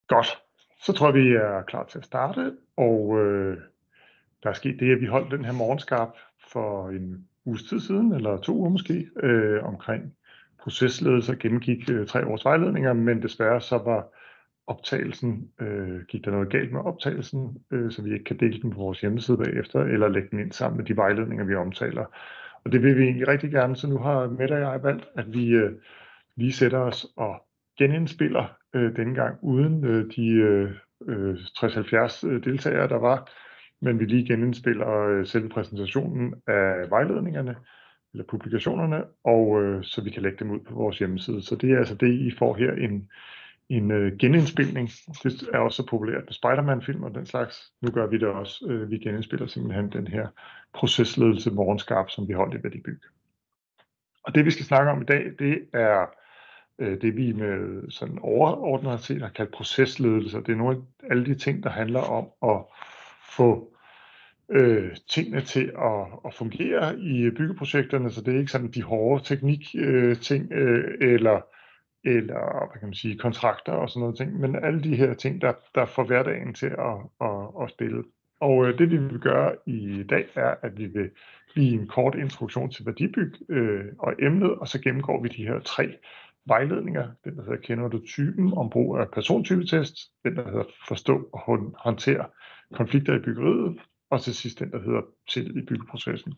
Godt. Så tror jeg, vi er klar til at starte, og der er sket det, at vi holdt den her morgenskarp for en uges tid siden, eller 2 uger måske, omkring procesledelse og gennemgik 3 års vejledninger, men desværre så var optagelsen, gik der noget galt med optagelsen, så vi ikke kan dele den på vores hjemmeside bagefter, eller lægge den ind sammen med de vejledninger, vi omtaler. Og det vil vi egentlig rigtig gerne, så nu har Mette og jeg valgt, at vi lige sætter os og genindspiller denne gang uden de 60-70 deltagere, der var, men vi lige genindspiller selve præsentationen af vejledningerne, eller publikationerne, og så vi kan lægge dem ud på vores hjemmeside. Så det er altså det, I får her, en genindspilning. Det er også så populært med Spider-Man-film og den slags. Nu gør vi det også. Vi genindspiller simpelthen den her procesledelse morgenskarp, som vi holdt i Værdibyg. Og det, vi skal snakke om i dag, det er det, vi med sådan overordnet set har kaldt procesledelse. Det er nogle af alle de ting, der handler om at få tingene til at fungere i byggeprojekterne, så det er ikke sådan de hårde teknik-ting eller hvad kan man sige, kontrakter og sådan noget ting, men alle de her ting, der får hverdagen til at spille. Og det vi vil gøre i dag er, at vi vil give en kort introduktion til Værdibyg og emnet, og så gennemgår vi de her 3 vejledninger. Den, der hedder Kender du typen, om brug af persontypetest, den, der hedder Forstå og håndtere konflikter i byggeriet, og til sidst den, der hedder Tillid i byggeprocessen.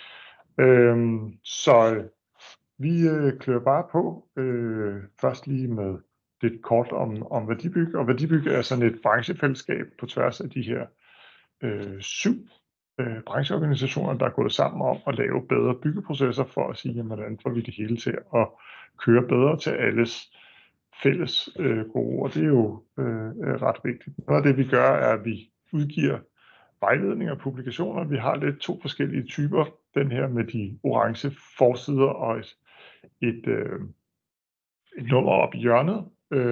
Så vi klør bare på, først lige med lidt kort om Værdibyg. Og Værdibyg er sådan et branchefællesskab på tværs af de her 7 brancheorganisationer, der er gået sammen om at lave bedre byggeprocesser for at sige, jamen, hvordan får vi det hele til at køre bedre til alles fælles gode. Og det er jo ret vigtigt. Noget af det, vi gør, er, at vi udgiver vejledninger og publikationer. Vi har lidt 2 forskellige typer. Den her med de orange forsider og et nummer op i hjørnet,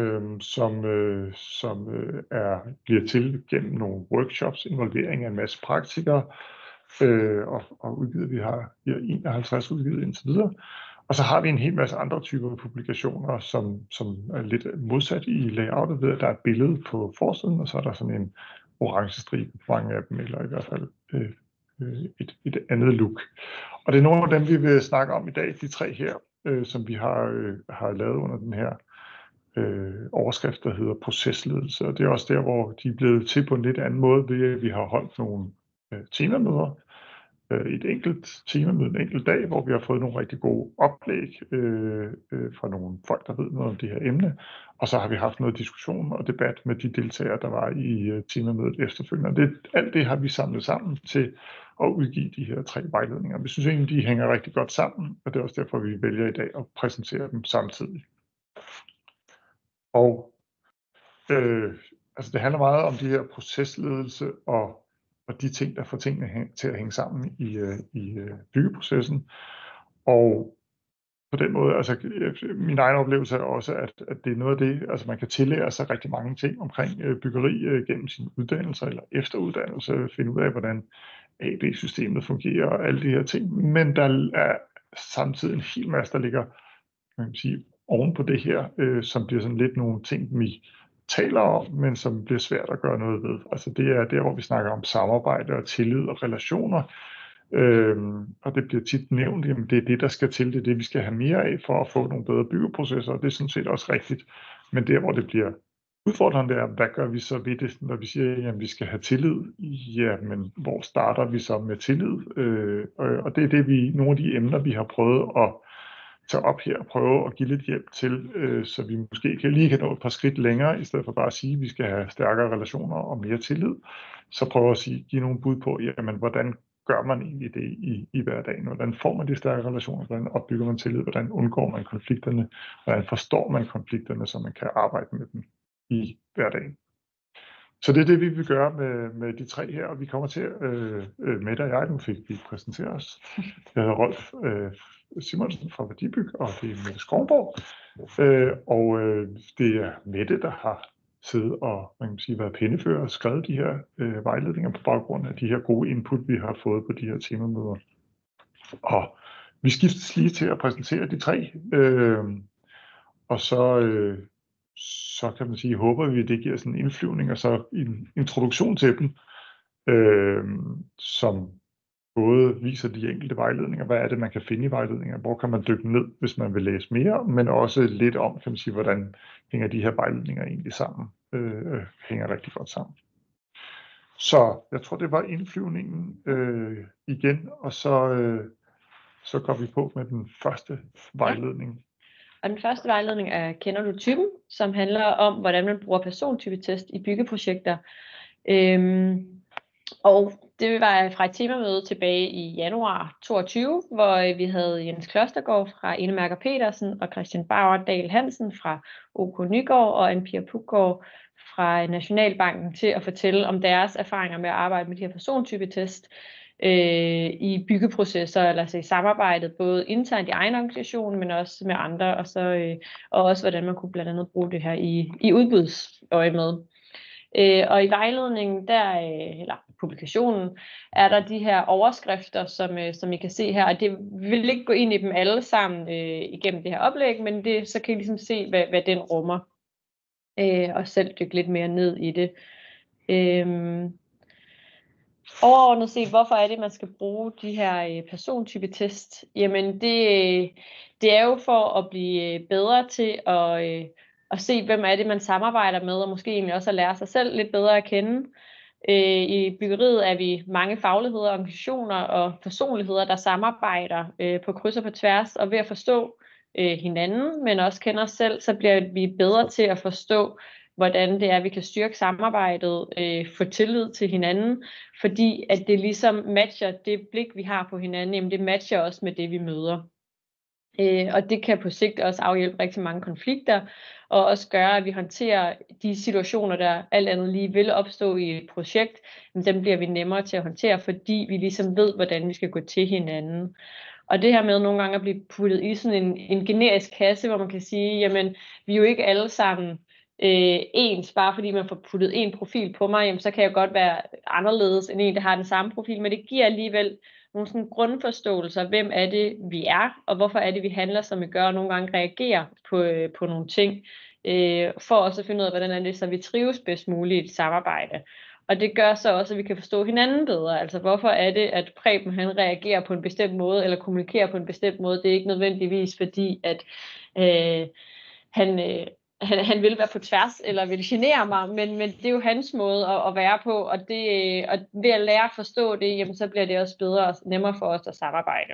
som bliver til gennem nogle workshops, involvering af en masse praktikere, og udgivet, vi har 51 udgivet indtil videre. Og så har vi en hel masse andre typer publikationer, som er lidt modsat i layoutet ved, at der er et billede på forsiden, og så er der sådan en orange stribe på mange af dem, eller i hvert fald et andet look. Og det er nogle af dem, vi vil snakke om i dag, de 3 her, som vi har lavet under den her overskrift, der hedder procesledelse. Og det er også der, hvor de er blevet til på en lidt anden måde, ved at vi har holdt nogle temamøder. Et enkelt temamøde en enkelt dag, hvor vi har fået nogle rigtig gode oplæg fra nogle folk, der ved noget om det her emne. Og så har vi haft noget diskussion og debat med de deltagere, der var i temamødet efterfølgende. Alt det har vi samlet sammen til at udgive de her 3 vejledninger. Vi synes egentlig, de hænger rigtig godt sammen, og det er også derfor, vi vælger i dag at præsentere dem samtidig. Og altså det handler meget om de her procesledelse og de ting, der får tingene til at hænge sammen i byggeprocessen. Og på den måde, altså min egen oplevelse er også, at det er noget af det, altså man kan tillære sig rigtig mange ting omkring byggeri gennem sin uddannelse eller efteruddannelse, finde ud af, hvordan AB-systemet fungerer og alle de her ting. Men der er samtidig en hel masse, der ligger, man kan sige, oven på det her, som bliver sådan lidt nogle ting, vi taler om, men som bliver svært at gøre noget ved. Altså det er der, hvor vi snakker om samarbejde og tillid og relationer, og det bliver tit nævnt, at det er det, der skal til, det er det, vi skal have mere af for at få nogle bedre byggeprocesser, og det er sådan set også rigtigt. Men der, hvor det bliver udfordrende, er, hvad gør vi så ved det, når vi siger, at vi skal have tillid? Ja, men hvor starter vi så med tillid? Og det er det, nogle af de emner, vi har prøvet at tage op her og prøve at give lidt hjælp til, så vi måske lige kan nå et par skridt længere, i stedet for bare at sige, at vi skal have stærkere relationer og mere tillid. Så prøve at give nogle bud på, jamen, hvordan gør man egentlig det i hverdagen? Hvordan får man de stærke relationer? Hvordan opbygger man tillid? Hvordan undgår man konflikterne? Hvordan forstår man konflikterne, så man kan arbejde med dem i hverdagen? Så det er det, vi vil gøre med de 3 her, og vi kommer til, Mette og jeg, nu fik vi præsentere os. Jeg hedder Rolf Simonsen fra Værdibyg, og det er Mette Skovborg. Og det er Mette, der har siddet og man kan sige, været pennefører og skrevet de her vejledninger på baggrund af de her gode input, vi har fået på de her temamøder. Og vi skiftes lige til at præsentere de 3, og så så kan man sige, håber vi, det giver sådan en indflyvning og så en introduktion til dem, som både viser de enkelte vejledninger, hvad er det, man kan finde i vejledninger, hvor kan man dykke ned, hvis man vil læse mere, men også lidt om, kan man sige, hvordan hænger de her vejledninger egentlig sammen, hænger rigtig godt sammen. Så jeg tror, det var indflyvningen igen, og så går vi på med den første vejledning. Og den første vejledning er Kender du typen?, som handler om, hvordan man bruger persontypetest i byggeprojekter. Og det var fra et temamøde tilbage i januar 22, hvor vi havde Jens Klostergaard fra Enemærker Petersen og Christian Bauer Hansen fra OK Nygaard og Anne-Pia Puggaard fra Nationalbanken til at fortælle om deres erfaringer med at arbejde med de her persontypetest i byggeprocesser, eller altså i samarbejdet, både internt i egen organisation, men også med andre, og også hvordan man kunne blandt andet bruge det her i udbudsøje med. Og i vejledningen, eller publikationen, er der de her overskrifter, som I kan se her, og det vil ikke gå ind i dem alle sammen igennem det her oplæg, men så kan I ligesom se, hvad den rummer, og selv dykke lidt mere ned i det. Overordnet set, hvorfor er det, man skal bruge de her persontypetest? Jamen det er jo for at blive bedre til at se, hvem er det, man samarbejder med, og måske egentlig også at lære sig selv lidt bedre at kende. I byggeriet er vi mange fagligheder, organisationer og personligheder, der samarbejder på kryds og på tværs, og ved at forstå hinanden, men også kender os selv, så bliver vi bedre til at forstå, hvordan det er, vi kan styrke samarbejdet, få tillid til hinanden, fordi at det ligesom matcher det blik, vi har på hinanden, jamen det matcher også med det, vi møder. Og det kan på sigt også afhjælpe rigtig mange konflikter, og også gøre, at vi håndterer de situationer, der alt andet lige vil opstå i et projekt, men dem bliver vi nemmere til at håndtere, fordi vi ligesom ved, hvordan vi skal gå til hinanden. Og det her med nogle gange at blive puttet i sådan en generisk kasse, hvor man kan sige, jamen vi er jo ikke alle sammen ens, bare fordi man får puttet en profil på mig, jamen så kan jeg godt være anderledes end en, der har den samme profil, men det giver alligevel nogle sådan grundforståelser, hvem er det, vi er, og hvorfor er det, vi handler, som vi gør, og nogle gange reagerer på nogle ting, for også at finde ud af, hvordan er det, så vi trives bedst muligt i et samarbejde. Og det gør så også, at vi kan forstå hinanden bedre. Altså hvorfor er det, at Preben han reagerer på en bestemt måde, eller kommunikerer på en bestemt måde. Det er ikke nødvendigvis fordi, at han vil være på tværs, eller vil genere mig, men det er jo hans måde at være på, og ved at lære at forstå det, jamen, så bliver det også bedre og nemmere for os at samarbejde.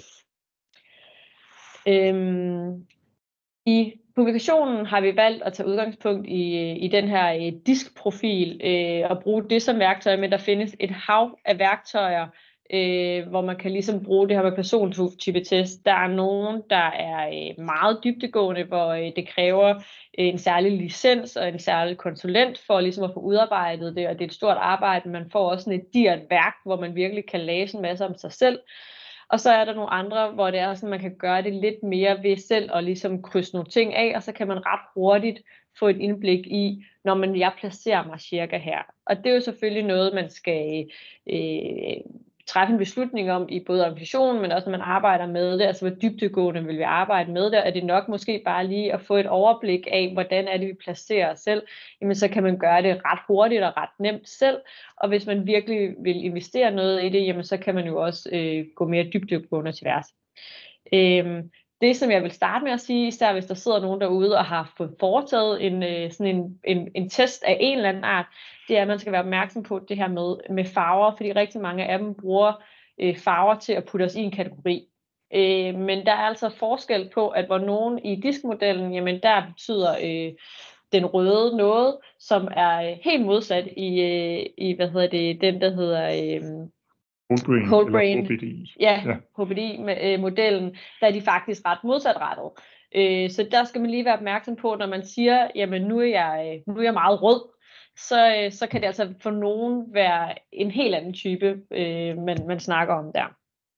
I publikationen har vi valgt at tage udgangspunkt i den her diskprofil og bruge det som værktøj, men der findes et hav af værktøjer, hvor man kan ligesom bruge det her med persontypetest. Der er nogen, der er meget dybdegående, hvor det kræver en særlig licens og en særlig konsulent for ligesom at få udarbejdet det, og det er et stort arbejde. Man får også sådan et digert værk, hvor man virkelig kan læse en masse om sig selv. Og så er der nogle andre, hvor det er sådan, man kan gøre det lidt mere ved selv og ligesom krydse nogle ting af, og så kan man ret hurtigt få et indblik i, når jeg placerer mig cirka her. Og det er jo selvfølgelig noget, man skal træffe en beslutning om i både organisationen, men også når man arbejder med det, altså hvor dybdegående vil vi arbejde med det, er det nok måske bare lige at få et overblik af, hvordan er det, vi placerer os selv, jamen så kan man gøre det ret hurtigt og ret nemt selv, og hvis man virkelig vil investere noget i det, jamen så kan man jo også gå mere dybdegående til værs. Det, som jeg vil starte med at sige, især hvis der sidder nogen derude og har fået foretaget en test af en eller anden art, det er, at man skal være opmærksom på det her med farver, fordi rigtig mange af dem bruger farver til at putte os i en kategori. Men der er altså forskel på, at hvor nogen i diskmodellen, jamen der betyder den røde noget, som er helt modsat i den, der hedder... Whole Brain, HBDI. Ja, HBDI-modellen, der er de faktisk ret modsatrettet. Så der skal man lige være opmærksom på, når man siger, jamen nu er jeg meget rød, så kan det altså for nogen være en helt anden type, man snakker om der.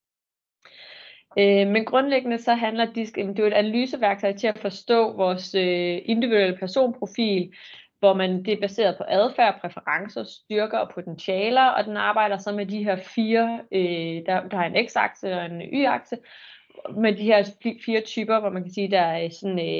Men grundlæggende så handler DISK, det er et analyseværktøj til at forstå vores individuelle personprofil, hvor det er baseret på adfærd, præferencer, styrker og potentialer, og den arbejder så med de her 4, der har en x-akse og en y-akse, med de her 4 typer, hvor man kan sige, der er sådan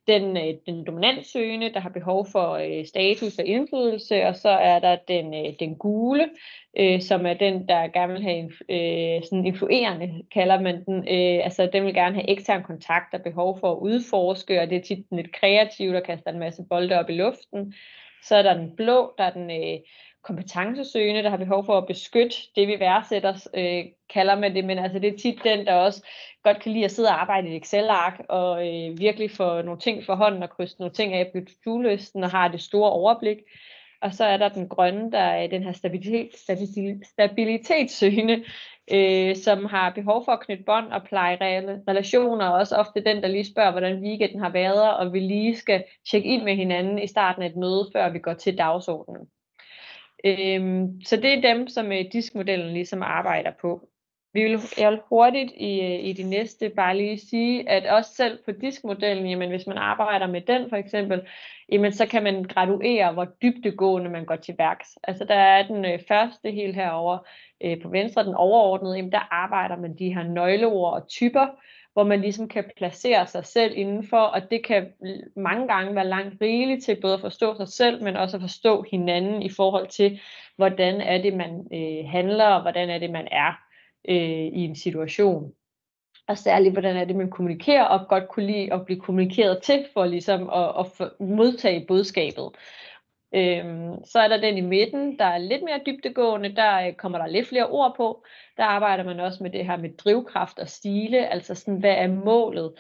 den dominantsøgende, der har behov for status og indflydelse, og så er der den gule, som er den, der gerne vil have sådan influerende, kalder man den. Altså den vil gerne have ekstern kontakt og behov for at udforske, og det er tit lidt kreativt og kaster en masse bolde op i luften. Så er der den blå, der er den kompetencesøgende, der har behov for at beskytte det, vi værdsætter, kalder man det, men altså det er tit den, der også godt kan lide at sidde og arbejde i et Excel-ark, og virkelig få nogle ting for hånden, og krydse nogle ting af på to-do-listen, og har det store overblik. Og så er der den grønne, der er den her stabilitetssøgende, som har behov for at knytte bånd og pleje relationer, og også ofte den, der lige spørger, hvordan weekenden har været, og vi lige skal tjekke ind med hinanden i starten af et møde, før vi går til dagsordenen. Så det er dem, som diskmodellen ligesom arbejder på. Jeg vil hurtigt i de næste bare lige sige, at også selv på diskmodellen, jamen hvis man arbejder med den for eksempel, jamen så kan man graduere, hvor dybdegående man går til værks. Altså der er den første helt herovre på venstre, den overordnede, jamen der arbejder man de her nøgleord og typer, hvor man ligesom kan placere sig selv indenfor, og det kan mange gange være langt rigeligt til både at forstå sig selv, men også at forstå hinanden i forhold til, hvordan er det, man handler, og hvordan er det, man er i en situation. Og særligt, hvordan er det, man kommunikerer, og godt kunne lide at blive kommunikeret til, for ligesom at modtage budskabet. Så er der den i midten, der er lidt mere dybdegående, der kommer der lidt flere ord på. Der arbejder man også med det her med drivkraft og stile, altså sådan, hvad er målet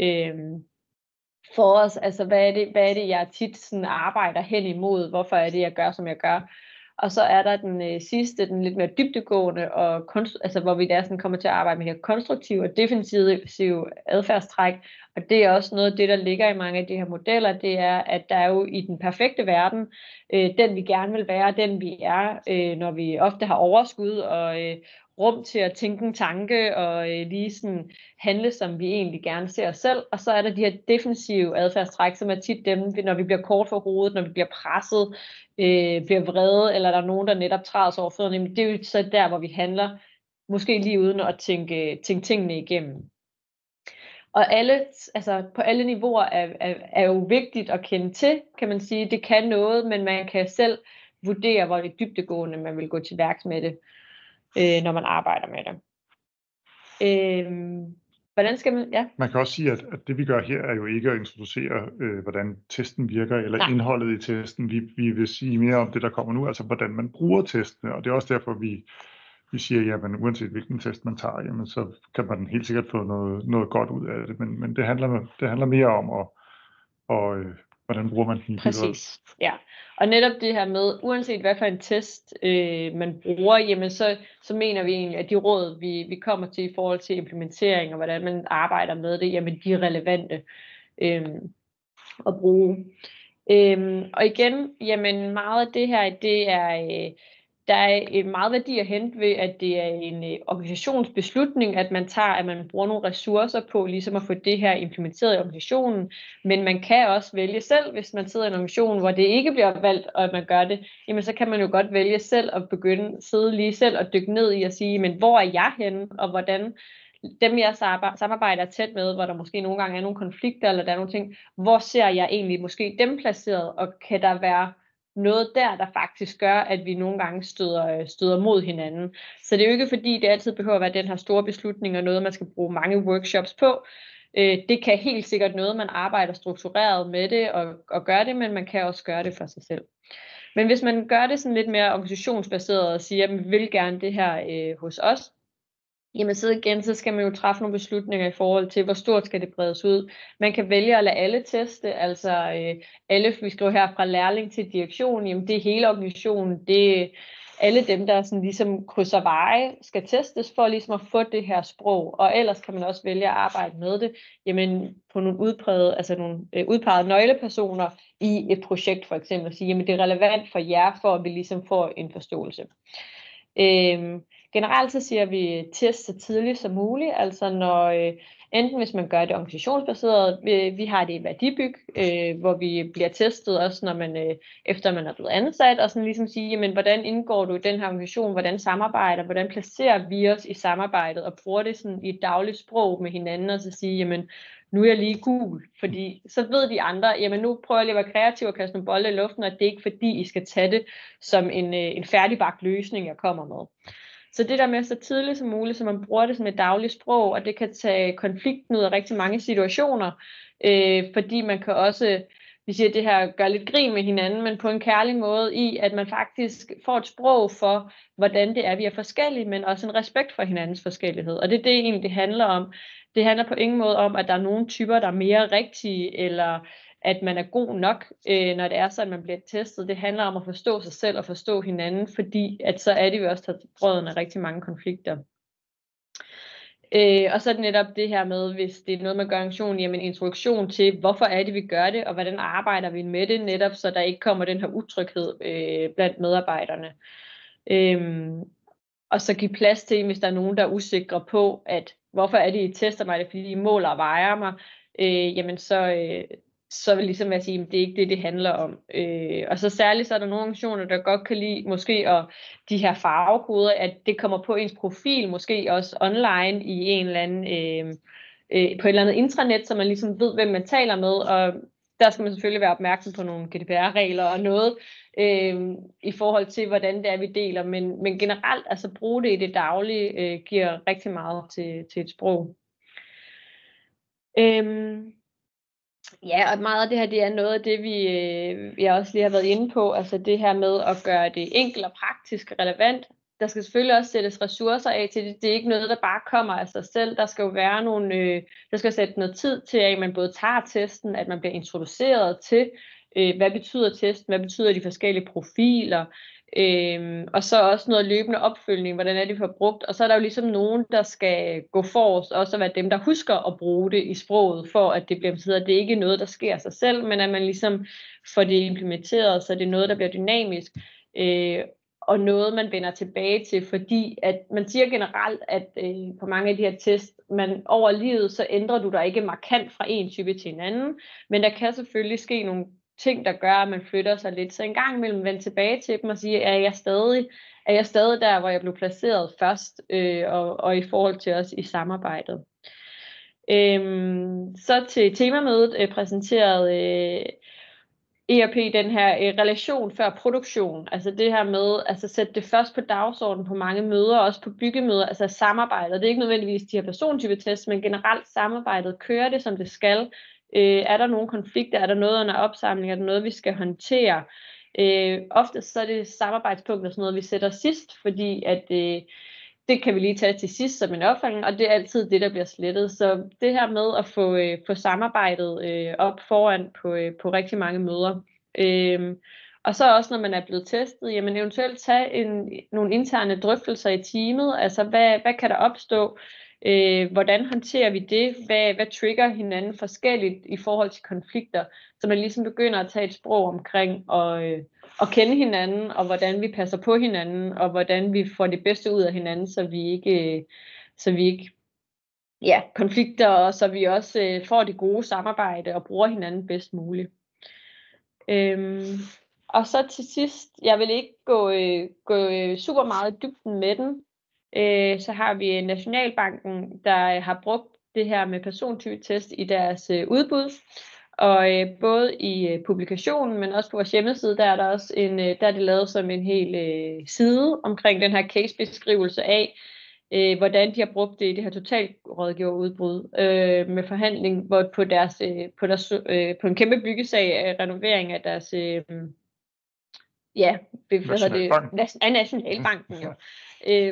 for os, altså hvad er det jeg tit sådan arbejder hen imod, hvorfor er det, jeg gør, som jeg gør. Og så er der den sidste, den lidt mere dybdegående, og altså, hvor vi der sådan kommer til at arbejde med her konstruktive og defensive adfærdstræk. Og det er også noget af det, der ligger i mange af de her modeller, det er, at der er jo i den perfekte verden, den vi gerne vil være, den vi er, når vi ofte har overskud og rum til at tænke en tanke og lige sådan handle, som vi egentlig gerne ser os selv. Og så er der de her defensive adfærdstræk, som er tit dem, når vi bliver kort for hovedet, når vi bliver presset, bliver vrede, eller der er nogen, der netop træder sig over fødderne. Det er jo så der, hvor vi handler, måske lige uden at tænke tingene igennem. Og altså på alle niveauer er jo vigtigt at kende til, kan man sige. Det kan noget, men man kan selv vurdere, hvor det dybdegående man vil gå til værks med det, når man arbejder med det. Hvordan skal man? Ja. Man kan også sige, at det vi gør her er jo ikke at introducere, hvordan testen virker, eller indholdet i testen. Vi vil sige mere om det, der kommer nu, altså hvordan man bruger testene, og det er også derfor, vi siger, jamen uanset hvilken test man tager, jamen, så kan man helt sikkert få noget godt ud af det, men det handler mere om, hvordan bruger man den. Præcis, ja. Og netop det her med, uanset hvad for en test man bruger, jamen så mener vi egentlig, at de råd, vi kommer til i forhold til implementering, og hvordan man arbejder med det, jamen de er relevante at bruge. Og igen, jamen meget af det her, det er... Der er meget værdi at hente ved, at det er en organisationsbeslutning, at man bruger nogle ressourcer på ligesom at få det her implementeret i organisationen. Men man kan også vælge selv, hvis man sidder i en organisation, hvor det ikke bliver valgt, og at man gør det, jamen så kan man jo godt vælge selv at sidde lige selv og dykke ned i at sige, men hvor er jeg henne, og hvordan dem jeg samarbejder tæt med, hvor der måske nogle gange er nogle konflikter, eller der er nogle ting, hvor ser jeg egentlig måske dem placeret, og kan der være noget der faktisk gør, at vi nogle gange støder mod hinanden. Så det er jo ikke fordi, det altid behøver at være den her store beslutning, og noget, man skal bruge mange workshops på. Det kan helt sikkert noget, man arbejder struktureret med det, og gør det, men man kan også gøre det for sig selv. Men hvis man gør det sådan lidt mere organisationsbaseret, og siger, at man vil gerne det her hos os, jamen så skal man jo træffe nogle beslutninger i forhold til, hvor stort skal det bredes ud. Man kan vælge at lade alle teste, altså alle, vi skriver her fra lærling til direktion, jamen det er hele organisationen, det er alle dem, der sådan ligesom krydser veje, skal testes for ligesom at få det her sprog, og ellers kan man også vælge at arbejde med det, jamen på nogle udpegede nøglepersoner i et projekt for eksempel, sige, jamen det er relevant for jer, for at vi ligesom får en forståelse. Generelt så siger vi test så tidligt som muligt, altså når enten hvis man gør det organisationsbaseret, vi har det i værdibyg, hvor vi bliver testet også, når man efter man er blevet ansat, og sådan ligesom sige, jamen hvordan indgår du i den her organisation, hvordan samarbejder, hvordan placerer vi os i samarbejdet, og bruger det sådan i et dagligt sprog med hinanden, og så sige, jamen nu er jeg lige gul, fordi så ved de andre, jamen nu prøver jeg lige at være kreativ og kaste nogle bolde i luften, og det er ikke fordi, I skal tage det som en færdigbagt løsning, jeg kommer med. Så det der med så tidligt som muligt, så man bruger det som et dagligt sprog, og det kan tage konflikten ud af rigtig mange situationer, fordi man kan også, vi siger, at det her gør lidt grin med hinanden, men på en kærlig måde i, at man faktisk får et sprog for, hvordan det er, vi er forskellige, men også en respekt for hinandens forskellighed. Og det er det egentlig, det handler om. Det handler på ingen måde om, at der er nogle typer, der er mere rigtige, eller at man er god nok, når det er så, at man bliver testet. Det handler om at forstå sig selv og forstå hinanden, fordi at så er det jo også taget brøden af rigtig mange konflikter. Og så er det netop det her med, hvis det er noget, man gør en jamen introduktion til, hvorfor er det, vi gør det, og hvordan arbejder vi med det, netop så der ikke kommer den her utryghed blandt medarbejderne. Og så give plads til, hvis der er nogen, der er usikre på, at hvorfor er det, I tester mig, det er, fordi I måler og vejer mig, jamen så vil ligesom jeg sige, at det er ikke det handler om. Og så særligt så er der nogle organisationer, der godt kan lide måske at de her farvekoder, at det kommer på ens profil, måske også online i en eller anden, på et eller andet intranet, så man ligesom ved, hvem man taler med, og der skal man selvfølgelig være opmærksom på nogle GDPR-regler og noget, i forhold til, hvordan det er, vi deler, men generelt, altså bruge det i det daglige, giver rigtig meget til et sprog. Ja, og meget af det her, det er noget af det, jeg også lige har været inde på, altså det her med at gøre det enkelt og praktisk og relevant. Der skal selvfølgelig også sættes ressourcer af til det. Det er ikke noget, der bare kommer af sig selv. Der skal jo være der skal sætte noget tid til, at man både tager testen, at man bliver introduceret til, hvad betyder testen, hvad betyder de forskellige profiler, og så også noget løbende opfølgning, hvordan er det, vi får brugt. Og så er der jo ligesom nogen, der skal gå forrest, også at være dem, der husker at bruge det i sproget, for at det bliver betydet, at det ikke er noget, der sker af sig selv, men at man ligesom får det implementeret, så det er noget, der bliver dynamisk, og noget, man vender tilbage til, fordi at man siger generelt, at på mange af de her tests, man over livet, så ændrer du dig ikke markant fra en type til en anden, men der kan selvfølgelig ske nogle ting, der gør, at man flytter sig lidt. Så en gang imellem vende tilbage til dem og sige, er jeg stadig der, hvor jeg blev placeret først, og i forhold til os i samarbejdet. Så til temamødet præsenterede ERP den her relation før produktion, altså det her med at sætte det først på dagsordenen på mange møder, også på byggemøder, altså samarbejdet. Det er ikke nødvendigvis de her persontypetests, men generelt samarbejdet, kører det som det skal. Er der nogle konflikter, er der noget under opsamling, er der noget vi skal håndtere? Oftest så er det samarbejdspunkter sådan noget vi sætter sidst, fordi at det kan vi lige tage til sidst som en opfølgning, og det er altid det, der bliver slettet. Så det her med at få samarbejdet op foran på rigtig mange møder. Og så også, når man er blevet testet, jamen eventuelt tage nogle interne drøftelser i teamet. Altså, hvad kan der opstå? Hvordan håndterer vi det? Hvad trigger hinanden forskelligt i forhold til konflikter? Så man ligesom begynder at tage et sprog omkring at kende hinanden, og hvordan vi passer på hinanden, og hvordan vi får det bedste ud af hinanden, så vi ikke konflikter, og så vi også får det gode samarbejde og bruger hinanden bedst muligt. Og så til sidst, jeg vil ikke gå super meget i dybden med den. Så har vi Nationalbanken, der har brugt det her med persontypetest i deres udbud. Og både i publikationen, men også på vores hjemmeside, der er der også der er det lavet som en hel side omkring den her casebeskrivelse af, hvordan de har brugt det i det her totalrådgiverudbud med forhandling, hvor på en kæmpe byggesag renovering af deres Nationalbanken. Ja.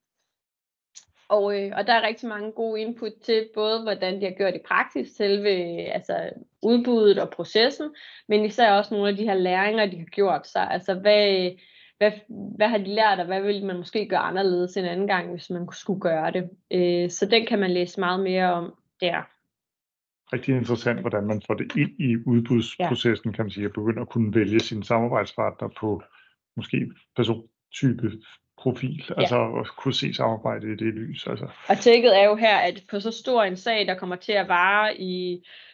Og der er rigtig mange gode input til, både hvordan de har gjort i praksis, selve udbuddet og processen, men især også nogle af de her læringer, de har gjort sig. Altså, hvad har de lært, og hvad vil man måske gøre anderledes en anden gang, hvis man skulle gøre det. Så den kan man læse meget mere om der. Rigtig interessant, hvordan man får det ind i udbudsprocessen, kan man sige, at begynde at kunne vælge sine samarbejdspartner på måske persontype profil, altså at kunne se samarbejdet i det lys. Altså. Og tækket er jo her, at på så stor en sag, der kommer til at vare i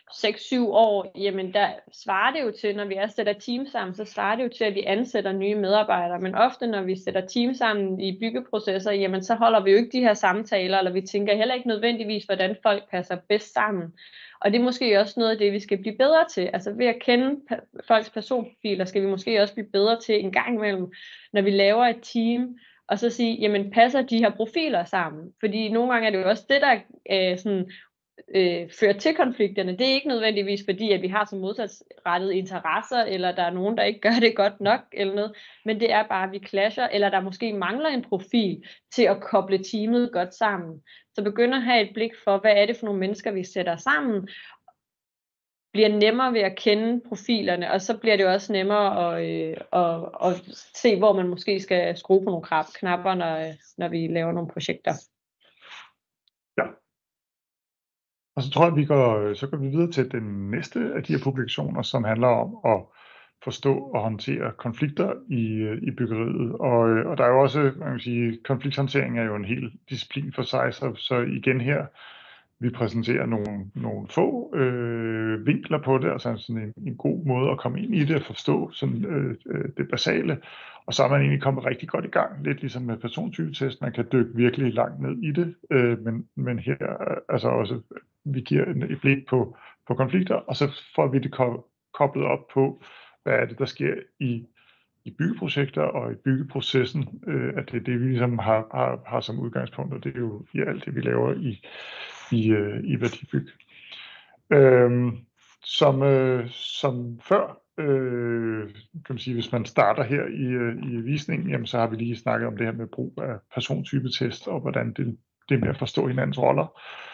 6-7 år, jamen der svarer det jo til, når vi sætter team sammen, så svarer det jo til, at vi ansætter nye medarbejdere. Men ofte, når vi sætter team sammen i byggeprocesser, jamen så holder vi jo ikke de her samtaler, eller vi tænker heller ikke nødvendigvis, hvordan folk passer bedst sammen. Og det er måske også noget af det, vi skal blive bedre til. Altså ved at kende folks personprofiler, skal vi måske også blive bedre til en gang imellem, når vi laver et team, og så sige, jamen passer de her profiler sammen? Fordi nogle gange er det jo også det, der fører til konflikterne. Det er ikke nødvendigvis fordi, at vi har så modsatrettede interesser, eller der er nogen, der ikke gør det godt nok, eller noget, men det er bare, at vi clasher, eller der måske mangler en profil til at koble teamet godt sammen. Så begynder at have et blik for, hvad er det for nogle mennesker, vi sætter sammen, bliver nemmere ved at kende profilerne, og så bliver det også nemmere at se, hvor man måske skal skrue på nogle knapper, når vi laver nogle projekter. Ja. Og så tror jeg, så går vi videre til den næste af de her publikationer, som handler om at forstå og håndtere konflikter i byggeriet. Og der er jo også, man kan sige, konflikthåndtering er jo en hel disciplin for sig, så igen her, vi præsenterer nogle få vinkler på det, altså sådan en god måde at komme ind i det og forstå sådan, det basale. Og så er man egentlig kommet rigtig godt i gang, lidt ligesom med persontypetest. Man kan dykke virkelig langt ned i det, men her altså også, vi giver et blik på konflikter, og så får vi det koblet op på, hvad er det, der sker i byggeprojekter og i byggeprocessen, at det er det, vi ligesom har som udgangspunkt, og det er jo i alt det, vi laver i Værdibyg. Som før, kan man sige, hvis man starter her i visningen, jamen, så har vi lige snakket om det her med brug af persontypetest, og hvordan det med at forstå hinandens roller,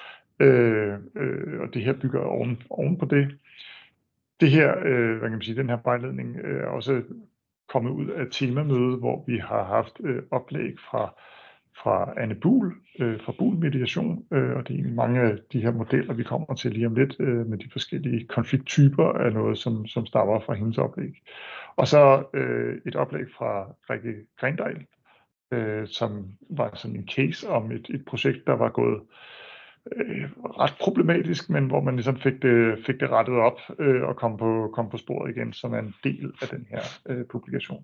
og det her bygger oven på det. Det her, hvad kan man sige, den her vejledning er også kommet ud af et temamøde, hvor vi har haft oplæg fra Anne Buhl, fra Buhl Mediation, og det er mange af de her modeller, vi kommer til lige om lidt, med de forskellige konflikttyper af noget, som stammer fra hendes oplæg. Og så et oplæg fra Rikke Grendal, som var sådan en case om et projekt, der var gået ret problematisk, men hvor man ligesom fik det rettet op og kom på sporet igen, som er en del af den her publikation.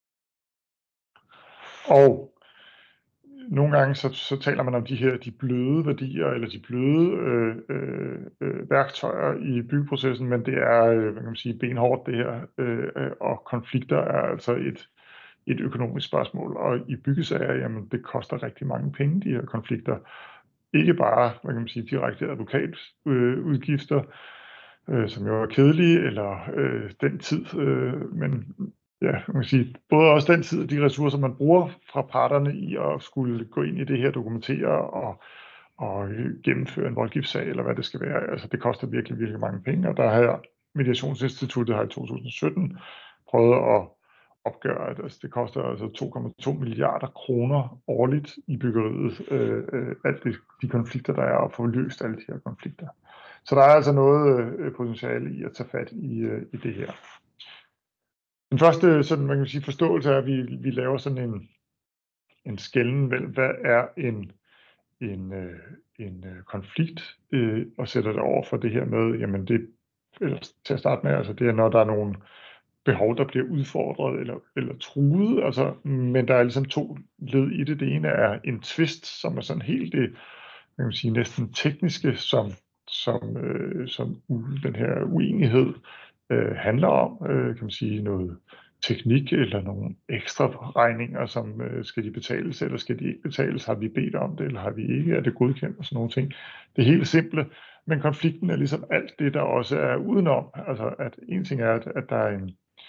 Og nogle gange så taler man om de bløde værdier, eller de bløde værktøjer i byggeprocessen, men det er, hvad kan man sige, benhårdt det her, og konflikter er altså et økonomisk spørgsmål, og i byggesager, jamen det koster rigtig mange penge, de her konflikter. Ikke bare, hvad kan man sige, direkte advokatudgifter, som jo er kedelige, eller den tid, men ja, man kan sige, både også den tid og de ressourcer, man bruger fra parterne i at skulle gå ind i det her, dokumentere og gennemføre en voldgiftssag, eller hvad det skal være. Altså det koster virkelig, virkelig mange penge, og der har Mediationsinstituttet i 2017 prøvet at opgøre, at altså, det koster altså 2,2 milliarder kroner årligt i byggeriet, alt de konflikter, der er, at få løst alle de her konflikter. Så der er altså noget potentiale i at tage fat i det her. Den første sådan, man kan sige, forståelse er, at vi laver sådan en skelnen mellem, hvad er en konflikt, og sætter det over for det her med, jamen det, til at starte med, altså det er, når der er nogle behov, der bliver udfordret eller truet, altså, men der er ligesom to led i det. Det ene er en tvist, som er sådan helt det, man kan sige, næsten tekniske, som den her uenighed handler om, kan man sige, noget teknik eller nogle ekstra regninger, som skal de betales, eller skal de ikke betales, har vi bedt om det, eller har vi ikke, er det godkendt og sådan nogle ting. Det er helt simple, men konflikten er ligesom alt det, der også er udenom. Altså, at en ting er, at der er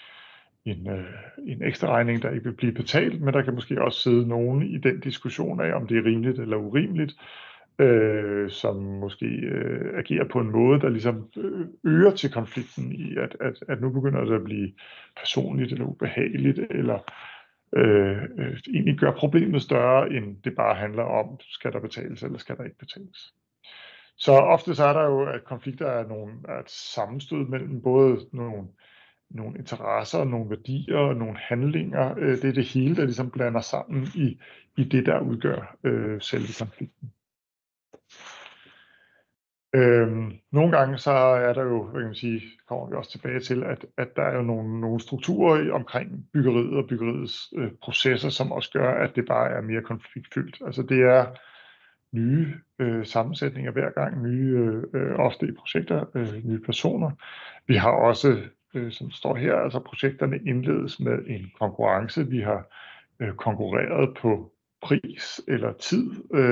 en ekstra regning, der ikke vil blive betalt, men der kan måske også sidde nogen i den diskussion af, om det er rimeligt eller urimeligt, som måske agerer på en måde, der ligesom øger til konflikten i, at nu begynder det at blive personligt eller ubehageligt, eller egentlig gør problemet større, end det bare handler om, skal der betales eller skal der ikke betales. Så ofte så er der jo, at konflikter er et sammenstød mellem både nogle interesser, nogle værdier og nogle handlinger. Det er det hele, der ligesom blander sammen i det, der udgør selve konflikten. Nogle gange så er der jo, hvad kan man sige, kommer vi også tilbage til, at der er jo nogle strukturer omkring byggeriet og byggeriets processer, som også gør, at det bare er mere konfliktfyldt. Altså det er nye sammensætninger hver gang, nye ofte i projekter, nye personer. Vi har også, som står her, altså projekterne indledes med en konkurrence. Vi har konkurreret på pris eller tid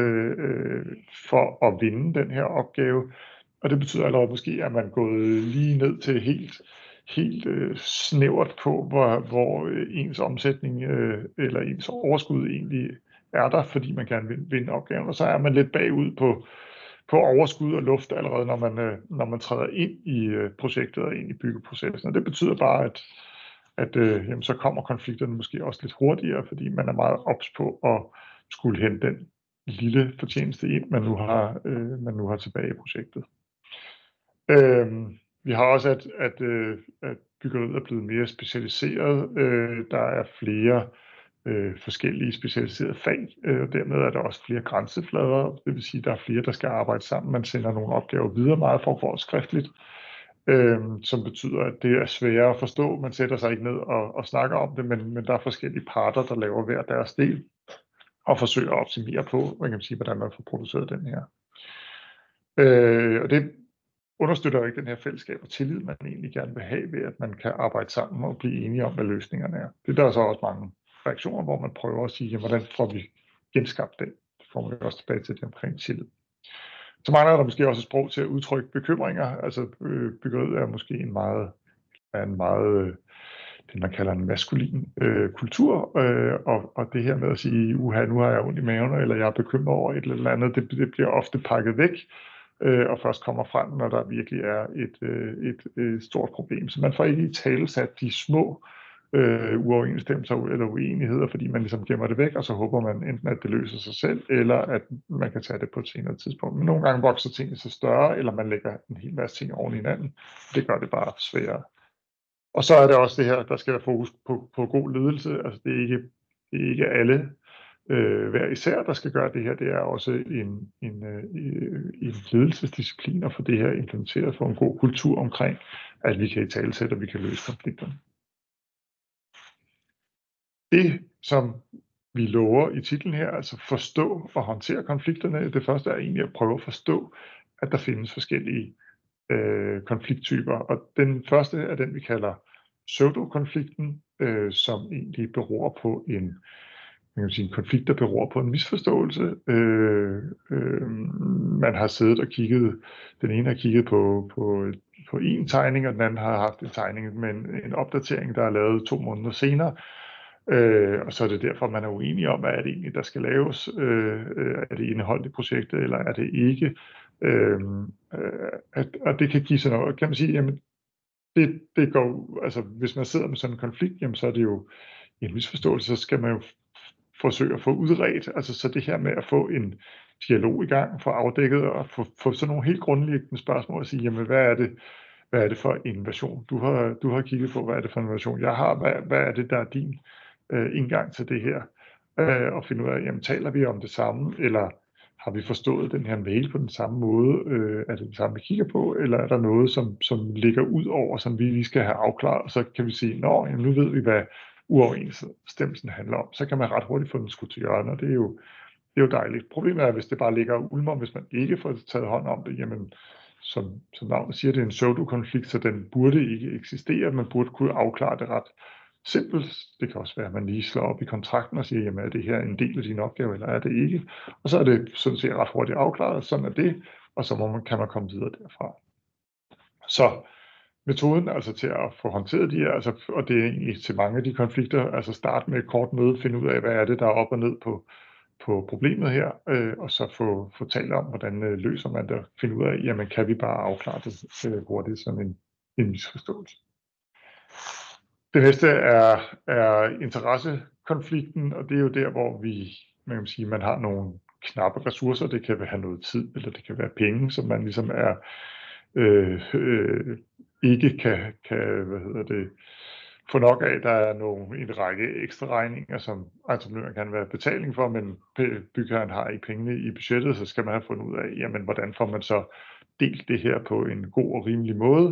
for at vinde den her opgave. Og det betyder allerede måske, at man er gået lige ned til helt snævert på, hvor ens omsætning eller ens overskud egentlig er der, fordi man gerne vil vinde opgaven. Og så er man lidt bagud på overskud og luft allerede, når man træder ind i projektet og ind i byggeprocessen. Og det betyder bare, at jamen, så kommer konflikterne måske også lidt hurtigere, fordi man er meget ops på at skulle hente den lille fortjeneste ind, man nu har tilbage i projektet. Vi har også, at byggeriet er blevet mere specialiseret. Der er flere forskellige specialiserede fag, og dermed er der også flere grænseflader. Det vil sige, at der er flere, der skal arbejde sammen. Man sender nogle opgaver videre meget for skriftligt, som betyder, at det er sværere at forstå. Man sætter sig ikke ned og snakker om det, men der er forskellige parter, der laver hver deres del og forsøger at optimere på, hvordan man får produceret den her. Og det understøtter jo ikke den her fællesskab og tillid, man egentlig gerne vil have ved, at man kan arbejde sammen og blive enige om, hvad løsningerne er. Det er der så også mange reaktioner, hvor man prøver at sige, jamen, hvordan får vi genskabt den? Det får vi også tilbage til det omkring tillid. Så mangler der måske også et sprog til at udtrykke bekymringer. Altså byggeriet er måske en meget det man kalder en maskulin kultur, og det her med at sige, nu har jeg ondt i maven, eller jeg er bekymret over et eller andet, det bliver ofte pakket væk, og først kommer frem, når der virkelig er et stort problem. Så man får ikke i tale sat de små uoverensstemmelser eller uenigheder, fordi man ligesom gemmer det væk, og så håber man enten, at det løser sig selv, eller at man kan tage det på et senere tidspunkt. Men nogle gange vokser tingene så større, eller man lægger en hel masse ting oven i hinanden. Det gør det bare sværere. Og så er det også det her, der skal være fokus på god ledelse. Altså det er ikke alle hver især, der skal gøre det her. Det er også en ledelsesdisciplin at få det her implementeret, for en god kultur omkring, at vi kan italesætte, og vi kan løse konflikterne. Det, som vi lover i titlen her, altså forstå og håndtere konflikterne, det første er egentlig at prøve at forstå, at der findes forskellige konflikttyper. Og den første er den, vi kalder pseudokonflikten, som egentlig beror på en konflikt, der beror på en misforståelse. Man har siddet og kigget, den ene har kigget på en tegning, og den anden har haft en tegning med en opdatering, der er lavet 2 måneder senere. Og så er det derfor, man er uenig om, hvad er det egentlig, der skal laves. Er det indeholdt i projektet, eller er det ikke? Og det kan give sådan noget, kan man sige, jamen, det går, altså hvis man sidder med sådan en konflikt, jamen, så er det jo en misforståelse, så skal man jo forsøge at få udredt, altså så det her med at få en dialog i gang, få afdækket og få sådan nogle helt grundlæggende spørgsmål og sige, jamen hvad er det for en version, du har kigget på, hvad er det for en version, jeg har, hvad er det, der er din indgang til det her, og finde ud af, jamen taler vi om det samme, eller har vi forstået den her mail på den samme måde, er det samme, vi kigger på, eller er der noget, som ligger ud over, som vi skal have afklaret, og så kan vi sige, jamen, nu ved vi, hvad uoverensstemmelsen handler om, så kan man ret hurtigt få den skudt til hjørne, og det er jo dejligt. Problemet er, hvis det bare ligger og ulmer, hvis man ikke får taget hånd om det, jamen, som navnet siger, det er en pseudokonflikt, så den burde ikke eksistere, man burde kunne afklare det ret simpelt. Det kan også være, at man lige slår op i kontrakten og siger, jamen er det her en del af din opgave, eller er det ikke? Og så er det sådan set ret hurtigt afklaret, sådan er det, og så kan man komme videre derfra. Så metoden altså til at få håndteret de her, altså, og det er egentlig til mange af de konflikter, altså starte med et kort møde, finde ud af, hvad er det, der er op og ned på problemet her, og så få talt om, hvordan løser man det, finde ud af, jamen kan vi bare afklare det hurtigt som en misforståelse. Det næste er interessekonflikten, og det er jo der, hvor man har nogle knappe ressourcer. Det kan have noget tid, eller det kan være penge, som man ligesom ikke kan få nok af. Der er en række ekstra regninger, som entreprenøren kan være betaling for, men bygherren har ikke pengene i budgettet, så skal man have fundet ud af, jamen hvordan får man så delt det her på en god og rimelig måde.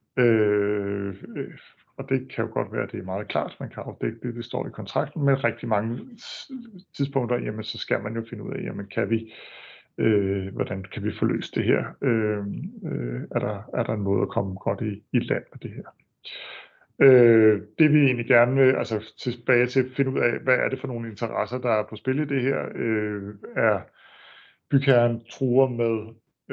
Og det kan jo godt være, at det er meget klart, man kan afdække det, det står i kontrakten, men rigtig mange tidspunkter, jamen så skal man jo finde ud af, jamen hvordan kan vi få løst det her? Er der en måde at komme godt i land med det her? Det vi egentlig gerne vil, altså tilbage til at finde ud af, hvad er det for nogle interesser, der er på spil i det her, er bygherren truer med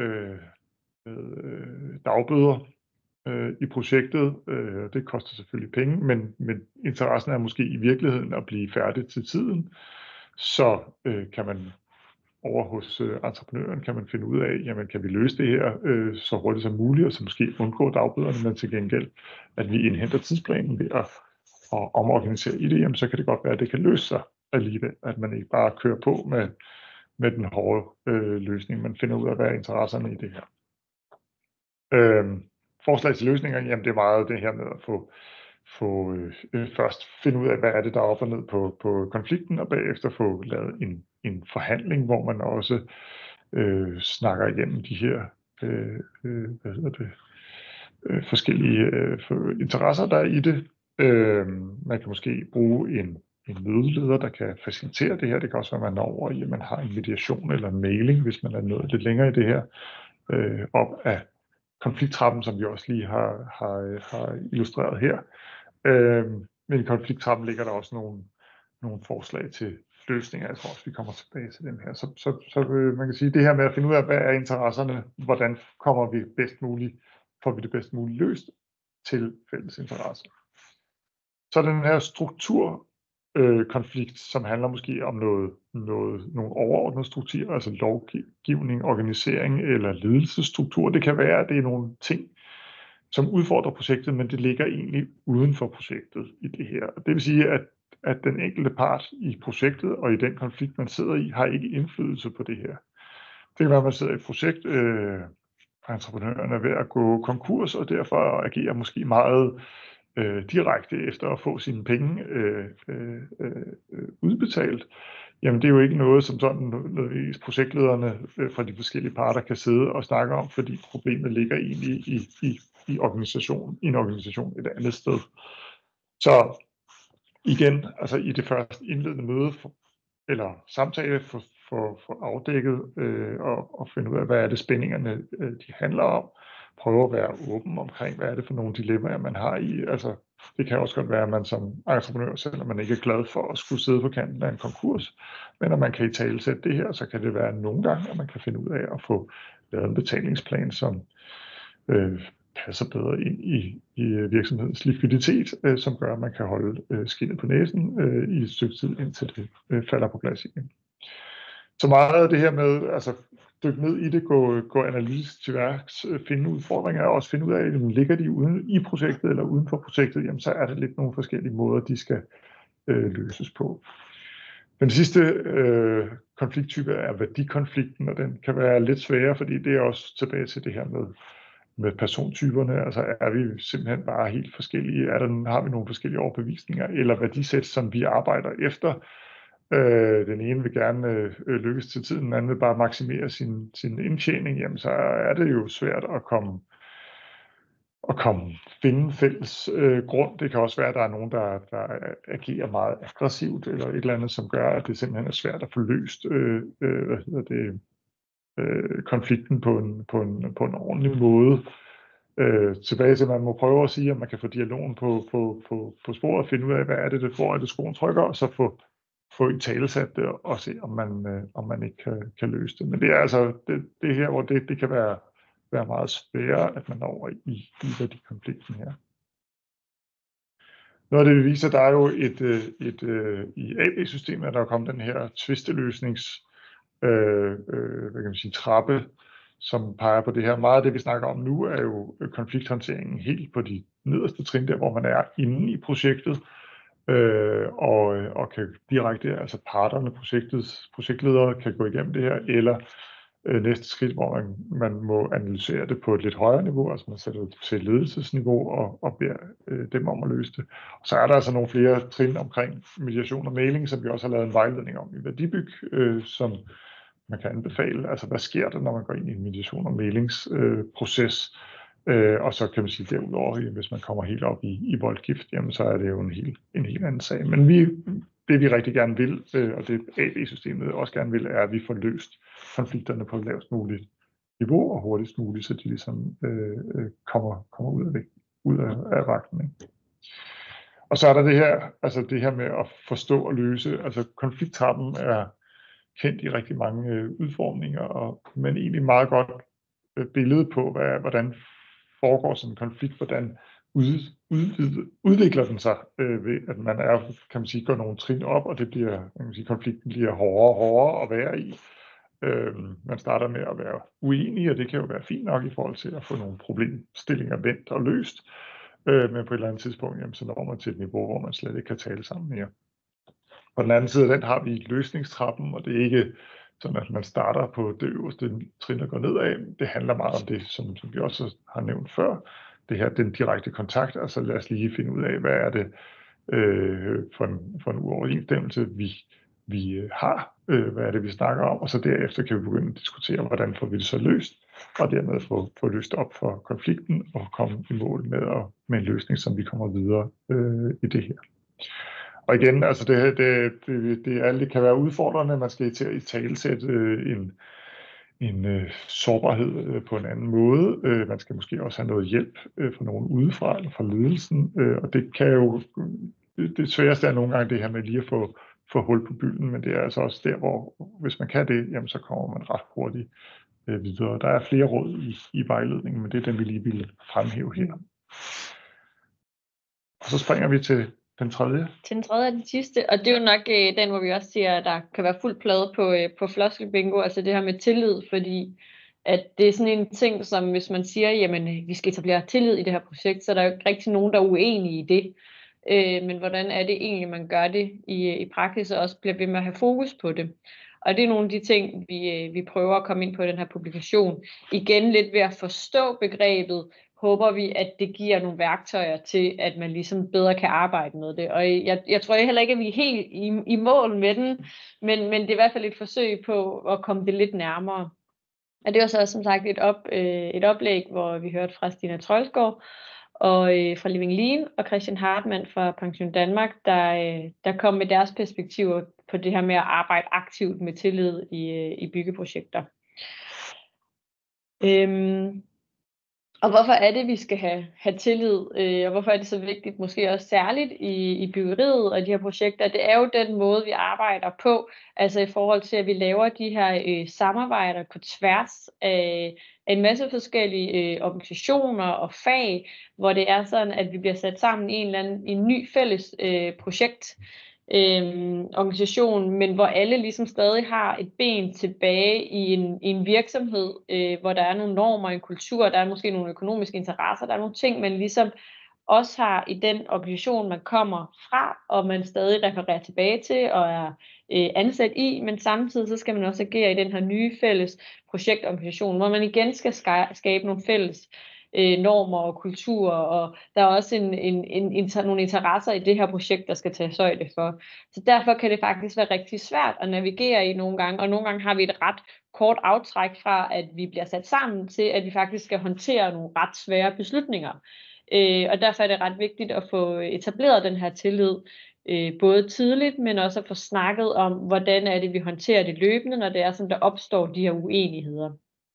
dagbøder i projektet. Det koster selvfølgelig penge, men interessen er måske i virkeligheden at blive færdig til tiden. Så kan man over hos entreprenøren kan man finde ud af, jamen kan vi løse det her så hurtigt som muligt, og så måske undgå dagbøderne, men til gengæld, at vi indhenter tidsplanen ved at omorganisere i det, jamen så kan det godt være, at det kan løse sig alligevel, at man ikke bare kører på med den hårde løsning, man finder ud af, hvad er interesserne i det her. Forslag til løsninger, jamen det er meget det her med at få først finde ud af, hvad er det, der er op og ned på konflikten, og bagefter få lavet en forhandling, hvor man også snakker igennem de her forskellige interesser, der er i det. Man kan måske bruge en mødeleder, der kan facilitere det her. Det kan også være, at man når over i, at man har en mediation eller en mailing, hvis man er nået lidt længere i det her, op af konflikttrappen, som vi også lige har illustreret her. Men i konflikttrappen ligger der også nogle forslag til løsninger. Jeg tror også, vi kommer tilbage til dem her. Så man kan sige, det her med at finde ud af, hvad er interesserne, hvordan får vi det bedst muligt løst til fælles interesser. Så den her strukturkonflikt, som handler måske om nogle overordnede strukturer, altså lovgivning, organisering eller ledelsesstruktur. Det kan være, at det er nogle ting, som udfordrer projektet, men det ligger egentlig uden for projektet i det her. Det vil sige, at den enkelte part i projektet og i den konflikt, man sidder i, har ikke indflydelse på det her. Det kan være, at man sidder i et projekt, entreprenøren er ved at gå konkurs, og derfor agerer måske meget direkte efter at få sine penge udbetalt. Jamen det er jo ikke noget, som sådan nødvendigvis projektlederne fra de forskellige parter kan sidde og snakke om, fordi problemet ligger egentlig i en organisation et andet sted. Så igen, altså i det første indledende møde eller samtale for afdækket og finde ud af, hvad er det spændingerne de handler om. Prøve at være åben omkring, hvad er det for nogle dilemmaer, man har i. Altså, det kan også godt være, at man som entreprenør, selvom man ikke er glad for at skulle sidde på kanten af en konkurs, men når man kan italesætte det her, så kan det være nogle gange, at man kan finde ud af at få lavet en betalingsplan, som passer bedre ind i virksomhedens likviditet, som gør, at man kan holde skindet på næsen i et stykke tid, indtil det falder på plads igen. Så meget af det her med, altså dykke ned i det, gå analytisk til værks, finde udfordringer, og også finde ud af, om ligger de uden i projektet eller uden for projektet, jamen så er det lidt nogle forskellige måder, de skal løses på. Den sidste konflikttype er værdikonflikten, og den kan være lidt sværere, fordi det er også tilbage til det her med persontyperne, altså er vi simpelthen bare helt forskellige, har vi nogle forskellige overbevisninger, eller værdisæt, som vi arbejder efter. Den ene vil gerne lykkes til tiden, den anden vil bare maksimere sin indtjening, jamen så er det jo svært at finde fælles grund. Det kan også være, at der er nogen, der agerer meget aggressivt, eller et eller andet, som gør, at det simpelthen er svært at få løst konflikten på en ordentlig måde. Tilbage til, at man må prøve at sige, at man kan få dialogen på sporet og finde ud af, hvad er det, hvor er det skoen trykker, og så få i talesat det og se, om man ikke kan løse det. Men det er altså det her, hvor det kan være meget sværere, at man når over i værdikonflikten her. Noget af det, vi viser, der er jo i AB-systemet, der er kommet den her tvisteløsnings trappe, som peger på det her. Meget af det, vi snakker om nu, er jo konflikthåndteringen helt på de nederste trin, der hvor man er inde i projektet, og kan direkte, altså parterne, projektledere kan gå igennem det her, eller næste skridt, hvor man må analysere det på et lidt højere niveau, altså man sætter det til ledelsesniveau og beder dem om at løse det. Og så er der altså nogle flere trin omkring mediation og mailing, som vi også har lavet en vejledning om i Værdibyg, som man kan anbefale. Altså, hvad sker der, når man går ind i en mediation- og mæglingsproces? Og så kan man sige derudover, hvis man kommer helt op i voldgift, jamen så er det jo en helt anden sag. Men det vi rigtig gerne vil, og det AB-systemet også gerne vil, er, at vi får løst konflikterne på lavest muligt niveau og hurtigst muligt, så de ligesom kommer ud af vagten. Ikke? Og så er der det her med at forstå og løse. Altså konflikttrappen er kendt i rigtig mange udformninger, men egentlig meget godt billede på, hvordan foregår sådan en konflikt, hvordan udvikler den sig ved, at man kan man sige, går nogle trin op, og det bliver, kan man sige, konflikten bliver hårdere og hårdere at være i. Man starter med at være uenig, og det kan jo være fint nok i forhold til at få nogle problemstillinger vendt og løst, men på et eller andet tidspunkt, jamen, så når man til et niveau, hvor man slet ikke kan tale sammen mere. På den anden side af den har vi løsningstrappen, og det er ikke sådan, at man starter på det øverste trin og går nedad. Det handler meget om det, som vi også har nævnt før. Det her, den direkte kontakt. Altså lad os lige finde ud af, hvad er det for en uoverensstemmelse, vi har. Hvad er det, vi snakker om? Og så derefter kan vi begynde at diskutere, hvordan får vi det så løst, og dermed få løst op for konflikten og komme i mål med en løsning, som vi kommer videre i det her. Og igen, altså det kan være udfordrende, man skal til at italesætte en sårbarhed på en anden måde. Man skal måske også have noget hjælp fra nogen udefra eller fra ledelsen, og det kan jo, det sværeste er nogle gange det her med lige at få hul på bylden, men det er altså også der, hvor hvis man kan det, jamen så kommer man ret hurtigt videre. Der er flere råd i vejledningen, men det er den, vi lige vil fremhæve her. Og så springer vi til den tredje. Til den tredje og den sidste, og det er jo nok den, hvor vi også siger, at der kan være fuld plade på floskelbingo, altså det her med tillid, fordi at det er sådan en ting, som hvis man siger, jamen vi skal etablere tillid i det her projekt, så er der jo ikke rigtig nogen, der er uenige i det. Men hvordan er det egentlig, man gør det i praksis, og også bliver ved med at have fokus på det. Og det er nogle af de ting, vi prøver at komme ind på i den her publikation. Igen lidt ved at forstå begrebet, håber vi, at det giver nogle værktøjer til, at man ligesom bedre kan arbejde med det. Og jeg tror heller ikke, at vi er helt i mål med den, men det er i hvert fald et forsøg på at komme det lidt nærmere. Og det var så som sagt et oplæg, hvor vi hørte fra Stina Troelsgaard, og fra Living Lean og Christian Hartmann fra Pension Danmark, der kom med deres perspektiver på det her med at arbejde aktivt med tillid i byggeprojekter. Og hvorfor er det, vi skal have tillid, og hvorfor er det så vigtigt, måske også særligt i byggeriet og de her projekter? Det er jo den måde, vi arbejder på, altså i forhold til, at vi laver de her samarbejder på tværs af en masse forskellige organisationer og fag, hvor det er sådan, at vi bliver sat sammen i en ny fælles projekt. Organisation, men hvor alle ligesom stadig har et ben tilbage i en virksomhed, hvor der er nogle normer, en kultur, der er måske nogle økonomiske interesser, der er nogle ting, man ligesom også har i den organisation, man kommer fra, og man stadig refererer tilbage til og er ansat i, men samtidig så skal man også agere i den her nye fælles projektorganisation, hvor man igen skal skabe nogle fælles normer og kulturer, og der er også nogle interesser i det her projekt, der skal tages højde for. Så derfor kan det faktisk være rigtig svært at navigere i nogle gange, og nogle gange har vi et ret kort aftræk fra, at vi bliver sat sammen til, at vi faktisk skal håndtere nogle ret svære beslutninger. Og derfor er det ret vigtigt at få etableret den her tillid, både tidligt, men også at få snakket om, hvordan er det, vi håndterer det løbende, når det er sådan, der opstår de her uenigheder.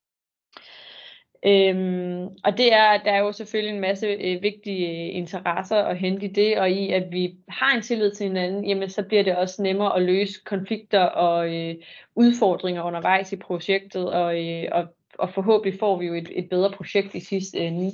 Og der er jo selvfølgelig en masse vigtige interesser at hente i det, og i at vi har en tillid til hinanden, jamen så bliver det også nemmere at løse konflikter og udfordringer undervejs i projektet, og forhåbentlig får vi jo et bedre projekt i sidste ende,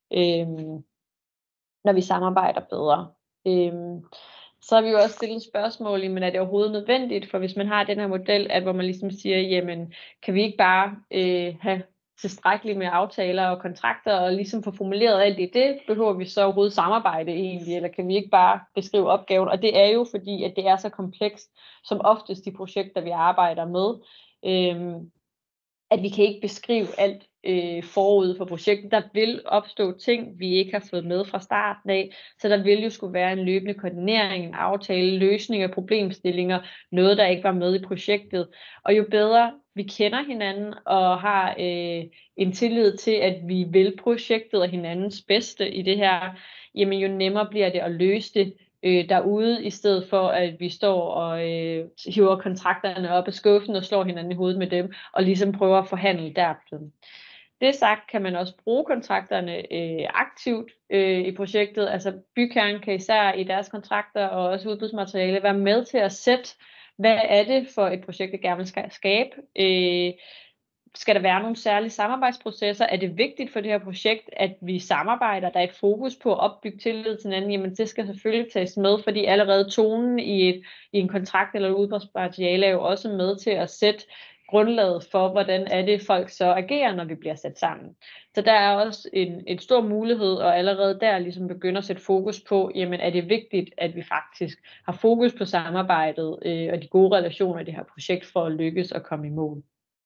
når vi samarbejder bedre. Så har vi jo også stillet spørgsmål, men er det overhovedet nødvendigt, for hvis man har den her model, hvor man ligesom siger, jamen kan vi ikke bare have tilstrækkeligt med aftaler og kontrakter, og ligesom få formuleret alt i det, behøver vi så overhovedet samarbejde egentlig, eller kan vi ikke bare beskrive opgaven? Og det er jo fordi, at det er så komplekst, som oftest de projekter, vi arbejder med, at vi kan ikke beskrive alt forud for projektet. Der vil opstå ting, vi ikke har fået med fra starten af, så der vil jo skulle være en løbende koordinering, en aftale, løsning af problemstillinger, noget der ikke var med i projektet. Og jo bedre vi kender hinanden og har en tillid til, at vi vil projektet og hinandens bedste i det her, jamen jo nemmere bliver det at løse det derude, i stedet for at vi står og hiver kontrakterne op af skuffen og slår hinanden i hovedet med dem, og ligesom prøver at forhandle derpå. Det sagt kan man også bruge kontrakterne aktivt i projektet. Altså bygherren kan især i deres kontrakter og også udbudsmateriale være med til at sætte, hvad er det for et projekt, det gerne vil skabe. Skal der være nogle særlige samarbejdsprocesser? Er det vigtigt for det her projekt, at vi samarbejder? Der er et fokus på at opbygge tillid til hinanden. Jamen det skal selvfølgelig tages med, fordi allerede tonen i en kontrakt eller et udbudsmateriale er jo også med til at sætte grundlaget for, hvordan er det folk så agerer, når vi bliver sat sammen. Så der er også en stor mulighed, og allerede der ligesom begynder at sætte fokus på, jamen er det vigtigt, at vi faktisk har fokus på samarbejdet og de gode relationer i det her projekt for at lykkes og komme i mål.